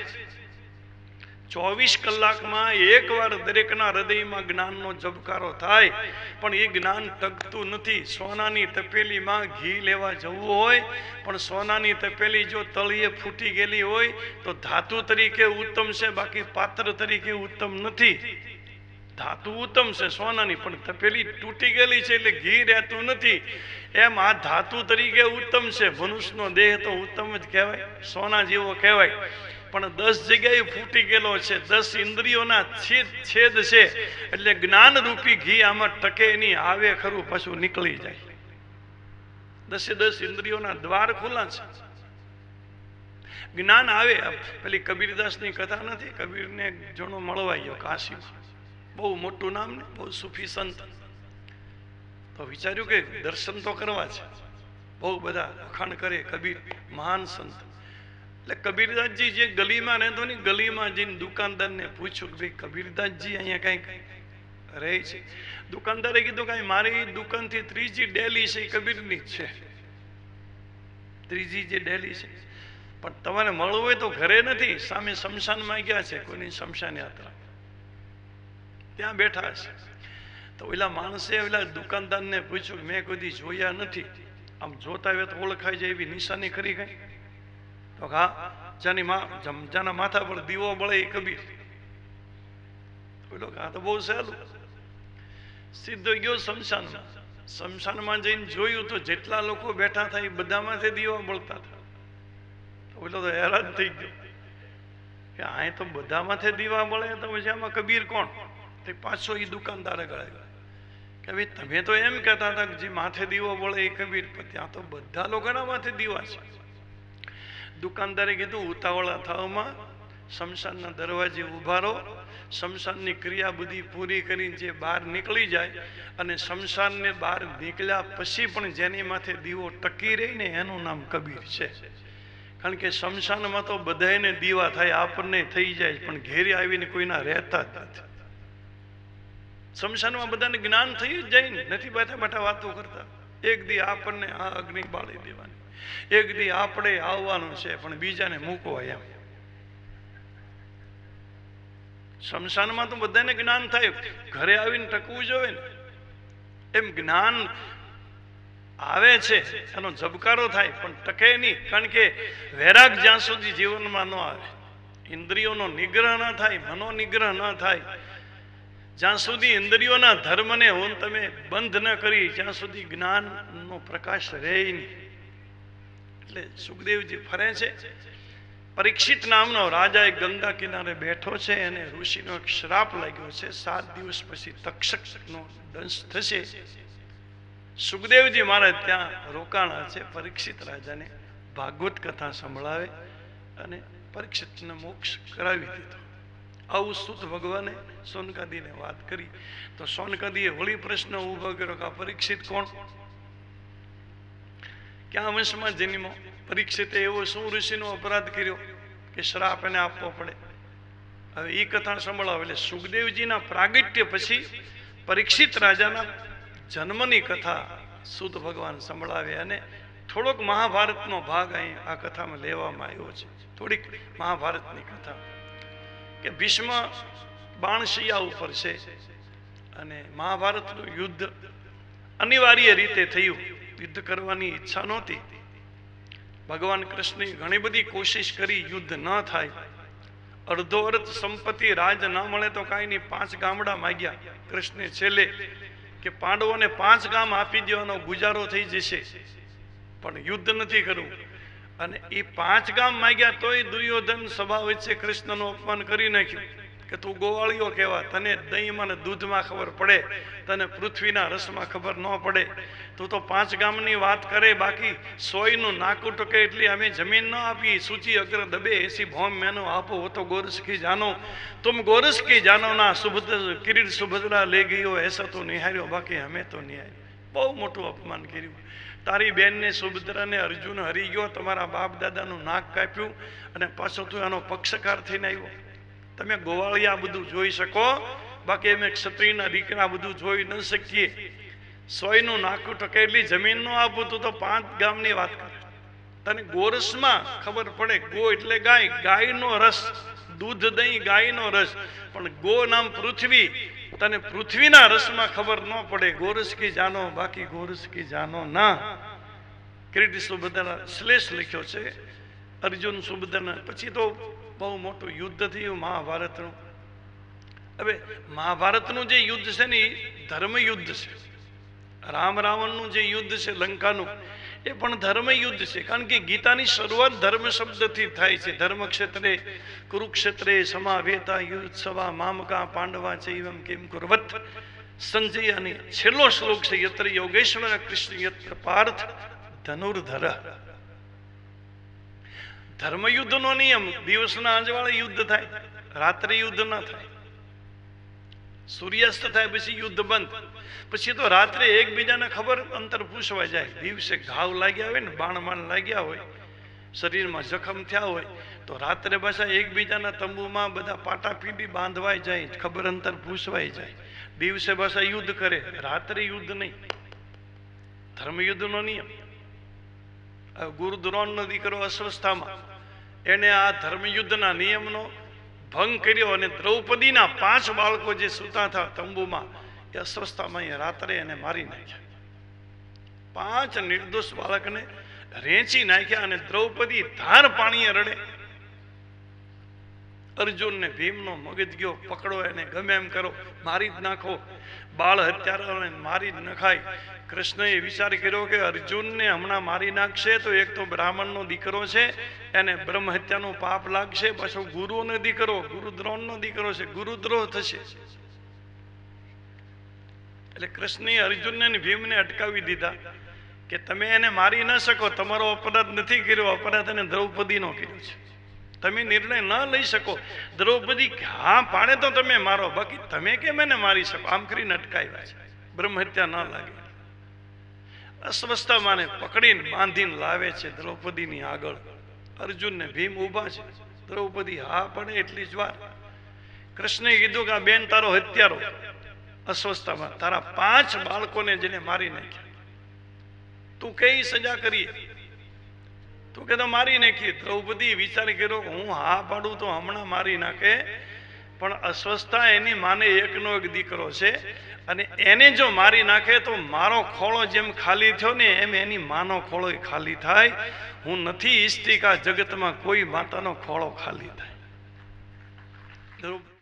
ચોવીસ કલાકમાં એક વાર દરેકના હૃદયમાં જ્ઞાનનો ઝબકારો થાય, પણ એ જ્ઞાન ટકતું નથી. સોનાની તપેલીમાં ઘી લેવા જવું હોય, પણ સોનાની તપેલી જો તળિયે ફૂટી ગયેલી હોય તો ધાતુ તરીકે ઉત્તમ છે, બાકી પાત્ર તરીકે ઉત્તમ નથી. ધાતુ ઉત્તમ છે સોનાની, પણ તપેલી તૂટી ગયેલી છે એટલે ઘી રહેતું નથી. એમ આ ધાતુ તરીકે ઉત્તમ છે. મનુષ્યનો દેહ તો ઉત્તમ જ કહેવાય, સોના જેવો કહેવાય, પણ દસ જગ્યાએ ફૂટી ગયેલો છે. દસ ઇન્દ્રિયોના છેદ છેદ છે, એટલે જ્ઞાન રૂપી ઘી આમાં ટકે નહીં. આવે ખરું પાછું નીકળી જાય. દસે દસ ઇન્દ્રિયોના દ્વાર ખુલ્લા છે, જ્ઞાન આવે. પેલી કબીરદાસની કથા નથી, કબીરને જણો મળવા ગયો કાશીમાં, બહુ મોટું નામ ને બહુ સુફી સંત. તો વિચાર્યું કે દર્શન તો કરવા છે, બહુ બધા વખાણ કરે કબીર મહાન સંત. એટલે કબીરદાસજી જે ગલીમાં રહેતો ને, ગલીમાં જઈને દુકાનદારને પૂછ્યું કે ભાઈ કબીરદાસજી અહીંયા કંઈક રહે છે. દુકાનદારે કીધું કે મારી દુકાનથી ત્રીજી ડેલી છે એ કબીરની જ છે, ત્રીજી જે ડેલી છે, પણ તમારે મળવું હોય તો ઘરે નથી, સામે શમશાનમાં ગયા છે, કોઈની શમશાન યાત્રા, ત્યાં બેઠા છે. તો ઓલા માણસે ઓલા દુકાનદારને પૂછ્યું કે મેં કોઈ દી જોયા નથી, આમ જોતા હોય તો ઓળખાઈ જાય એવી નિશાની ખરી કઈ? તો હા, જાની મા જાના માથા પર દીવો બળે એ કબીર. બોલો આ તો બહુ સહેલું. સીધો ગયો શમશાનમાં. શમશાનમાં જઈને જોયું તો જેટલા લોકો બેઠા થાય એ બધામાંથી દીવા બળતા હતા. તો બોલો તો હેરાન થઈ ગયો કે અહીં તો બધામાંથી દીવા બળે, તો પછી આમાં કબીર કોણ? તે પાછો એ દુકાનદારે ગળે કે ભાઈ તમે તો એમ કહેતા હતા કે જે માથે દીવો બળે એ કબીર, પણ ત્યાં તો બધા લોકોના માથે દીવા છે. દુકાનદારે કીધું ઉતાવળા થાવમાં શમશાનના દરવાજે ઉભા રહો, શમશાનની ક્રિયા બધી પૂરી કરીને જે બહાર નીકળી જાય, અને શમશાનને બહાર નીકળ્યા પછી પણ જેની માથે દીવો ટકી રહી ને એનું નામ કબીર છે. કારણ કે શમશાનમાં તો બધાને દીવા થાય, આપણને થઈ જાય, પણ ઘેરે આવીને કોઈના રહેતા જ નથી. શમશાનમાં બધાને જ્ઞાન થઈ જ જાય ને, નથી બેઠા બેઠા વાતો કરતા. એક દી આપણને આ અગ્નિ બાળી દેવાની, એક દી આપણે આવવાનું છે, પણ બીજાને મૂકવા એમ. શમશાનમાં તો બધાને જ્ઞાન થાય, ઘરે આવીને ટકવું જોઈએ ને. એમ જ્ઞાન આવે છે, એનો ઝબકારો થાય, પણ ટકે નહીં. કારણ કે વૈરાગ જ્યાં સુધી જીવનમાં ન આવે, ઇન્દ્રિયોનો નિગ્રહ ન થાય, મનો નિગ્રહ ન થાય, જ્યાં સુધી ઇન્દ્રિયોના ધર્મને હું તમે બંધ ન કરી, જ્યાં સુધી જ્ઞાનનો પ્રકાશ રહે નહીં. એટલે સુખદેવજી ફરે છે. પરીક્ષિત નામનો રાજા એક ગંગા કિનારે બેઠો છે, અને ઋષિનો એક શ્રાપ લાગ્યો છે, સાત દિવસ પછી તક્ષકનો દંશ થશે. સુખદેવજી મહારાજ ત્યાં રોકાણા છે. પરીક્ષિત રાજાને ભાગવત કથા સંભળાવે અને પરીક્ષિતને મોક્ષ કરાવી દીધો. આવું સુત ભગવાને સોનકાદીને વાત કરી. તો સોનકાદીએ વળી પ્રશ્ન ઉભો કર્યો કે આ પરીક્ષિત કોણ, ક્યાં વંશમાં જન્મો? પરીક્ષિતે એવો શું ઋષિનો અપરાધ કર્યો કે શ્રાપ એને આપવો પડે? હવે એ કથા સંભળાવે. એટલે સુખદેવજીના પ્રાગટ્ય પછી પરીક્ષિત રાજાના જન્મની કથા સુત ભગવાન સંભળાવે, અને થોડોક મહાભારતનો ભાગ અહીં આ કથામાં લેવામાં આવ્યો છે. થોડીક મહાભારતની કથા કે ભીષ્મ બાણશિયા ઉપર છે, અને મહાભારતનું યુદ્ધ અનિવાર્ય રીતે થયું. યુદ્ધ કરવાની ઈચ્છા નહોતી. ભગવાન કૃષ્ણે ઘણી બધી કોશિશ કરી, યુદ્ધ ન થાય. અડધો અર્ધ સંપત્તિ રાજ ન મળે તો કાંઈ નહીં, પાંચ ગામડા માગ્યા કૃષ્ણે છેલ્લે કે પાંડવોને પાંચ ગામ આપી દેવાનો, ગુજારો થઈ જશે, પણ યુદ્ધ નથી કરવું. અને એ પાંચ ગામ માગ્યા તોય દુર્યોધન સભા વચ્ચે કૃષ્ણનું અપમાન કરી નાખ્યું. કે તું ગોવાળીઓ કહેવા, તને દહીંમાં ને દૂધમાં ખબર પડે, તને પૃથ્વીના રસમાં ખબર ન પડે. તું તો પાંચ ગામની વાત કરે, બાકી સોયનું નાકું ટકે એટલી અમે જમીન ન આપી. સૂચી અગ્ર દબે એસી ભોમ મેનો આપો હો તો ગોરસ કી જાનો, તુમ ગોરસ કી જાનો ના સુભદ્ર કિરીટ સુભદ્રા લે ગયો એસા તો નિહાર્યો, બાકી અમે તો નિહાર્યો. બહુ મોટું અપમાન કર્યું. તારી બેનને સુભદ્રાને અર્જુન હરી ગયો, તમારા બાપ દાદાનું નાક કાપ્યું, અને પાછો તું એનો પક્ષકાર થઈને આવ્યો. તમે ગોવાળિયા બધું જોઈ શકો, બાકી અમે ક્ષત્રિયના દીકરા બધું જોઈ ન શકીએ. સોયનું નાકું ટકે એટલી જમીન નો આપું તું તો પાંચ ગામની વાત કરે. તને ગોરસમાં ખબર પડે, ગો એટલે ગાય, ગાયનો રસ, દૂધ દહીં ગાયનો રસ, પણ ગો નામ પૃથ્વી, તને પૃથ્વીના રસમાં ખબર ન પડે. ગોરસ કી જાનો, બાકી ગોરસ કી જાનો ના. કિરીટ સુભદ્રા શ્લેષ લખ્યો છે અર્જુન સુભદ્રા. પછી તો બહુ મોટું યુદ્ધ થયું મહાભારતનું. હવે મહાભારતનું જે યુદ્ધ છે ને એ ધર્મ યુદ્ધ છે. રામ રાવણનું જે યુદ્ધ છે લંકાનું, એ પણ ધર્મ યુદ્ધ છે. કારણ કે ગીતાની શરૂઆત ધર્મ શબ્દથી થાય છે. ધર્મ ક્ષેત્રે કુરુક્ષેત્રે સમાવેતા યુત્સવા મામકા પાંડવા ચૈવમ કિમ કુર્વત. સંજય અને છેલ્લો શ્લોક છે યત્ર યોગેશ્વર કૃષ્ણ યત્ર પાર્થ ધનુર્ધર. ધર્મયુદ્ધનો નિયમ દિવસના અજવાળે યુદ્ધ થાય, રાત્રે યુદ્ધ ન થાય. સૂર્યાસ્ત થાય પછી યુદ્ધ બંધ. પછી તો રાત્રે એકબીજાને ખબર અંતર પૂછવા જાય. દિવસે ઘાવ લાગ્યા હોય ને, બાણ બાણ લાગ્યા હોય, શરીરમાં જખમ થયા હોય, તો રાત્રે પાછા એકબીજાના તંબુમાં બધા પાટા પીડી બાંધવાય જાય, ખબર અંતર પૂછવાય જાય. દિવસે પાછા યુદ્ધ કરે, રાત્રે યુદ્ધ નહીં. ધર્મયુદ્ધનો નિયમ. ગુરુ દ્રોણનો દીકરો અસ્વસ્થામાં, એને આ ધર્મયુદ્ધના નિયમનો ભંગ કર્યો, અને દ્રૌપદીના પાંચ બાળકો જે સૂતા હતા તંબુમાં, એ અસ્વસ્થામાં રાત્રે એને મારી નાખ્યા. પાંચ નિર્દોષ બાળકને રેંચી નાખ્યા, અને દ્રૌપદી ધાર પાણીએ રડે. અર્જુન ને ભીમનો મગજ ગયો, પકડો એને, ગમે એમ કરો, મારી જ નાખો. બાળ હત્યારાઓને મારી જ નખાય. કૃષ્ણએ વિચાર કર્યો કે અર્જુનને હમણાં મારી નાખશે તો એક તો બ્રાહ્મણનો દીકરો છે, એને બ્રહ્મ હત્યાનું પાપ લાગશે, પાછો ગુરુનો દીકરો, ગુરુ દ્રોણનો દીકરો છે, ગુરુદ્રોહ થશે. એટલે કૃષ્ણએ અર્જુનને અને ભીમને અટકાવી દીધા કે તમે એને મારી ન શકો, તમારો અપરાધ નથી કર્યો, અપરાધ એને દ્રૌપદીનો કર્યો છે. તમે નિર્ણય ન લઈ શકો. દ્રૌપદી હા પાડે તો તમે મારો, બાકી તમે કેમ એને મારી શકો? આમ કરીને અટકાવ્યા છે, બ્રહ્મ હત્યા ન લાગે. અસ્વસ્થતાને પકડીને બાંધીને લાવે છે દ્રૌપદીની આગળ. અર્જુન ને ભીમ ઉભા છે. દ્રૌપદી હા પડે એટલી જ વાર કૃષ્ણે કીધું કે આ બેન તારો હત્યારો, અસ્વસ્થતામાં તારા પાંચ બાળકોને જેને મારી નાખ્યા, તું કઈ સજા કરીએ? તું કે તો મારી નાખી. દ્રૌપદી વિચાર કર્યો હું હા પાડું તો હમણાં મારી નાખે, પણ અસ્વસ્થતા એની માને એકનો એક દીકરો છે, અને એને જો મારી નાખે તો મારો ખોળો જેમ ખાલી થયો ને એમ એની માનો ખોળો ખાલી થાય. હું નથી ઈચ્છતી કે આ જગતમાં કોઈ માતાનો ખોળો ખાલી થાય.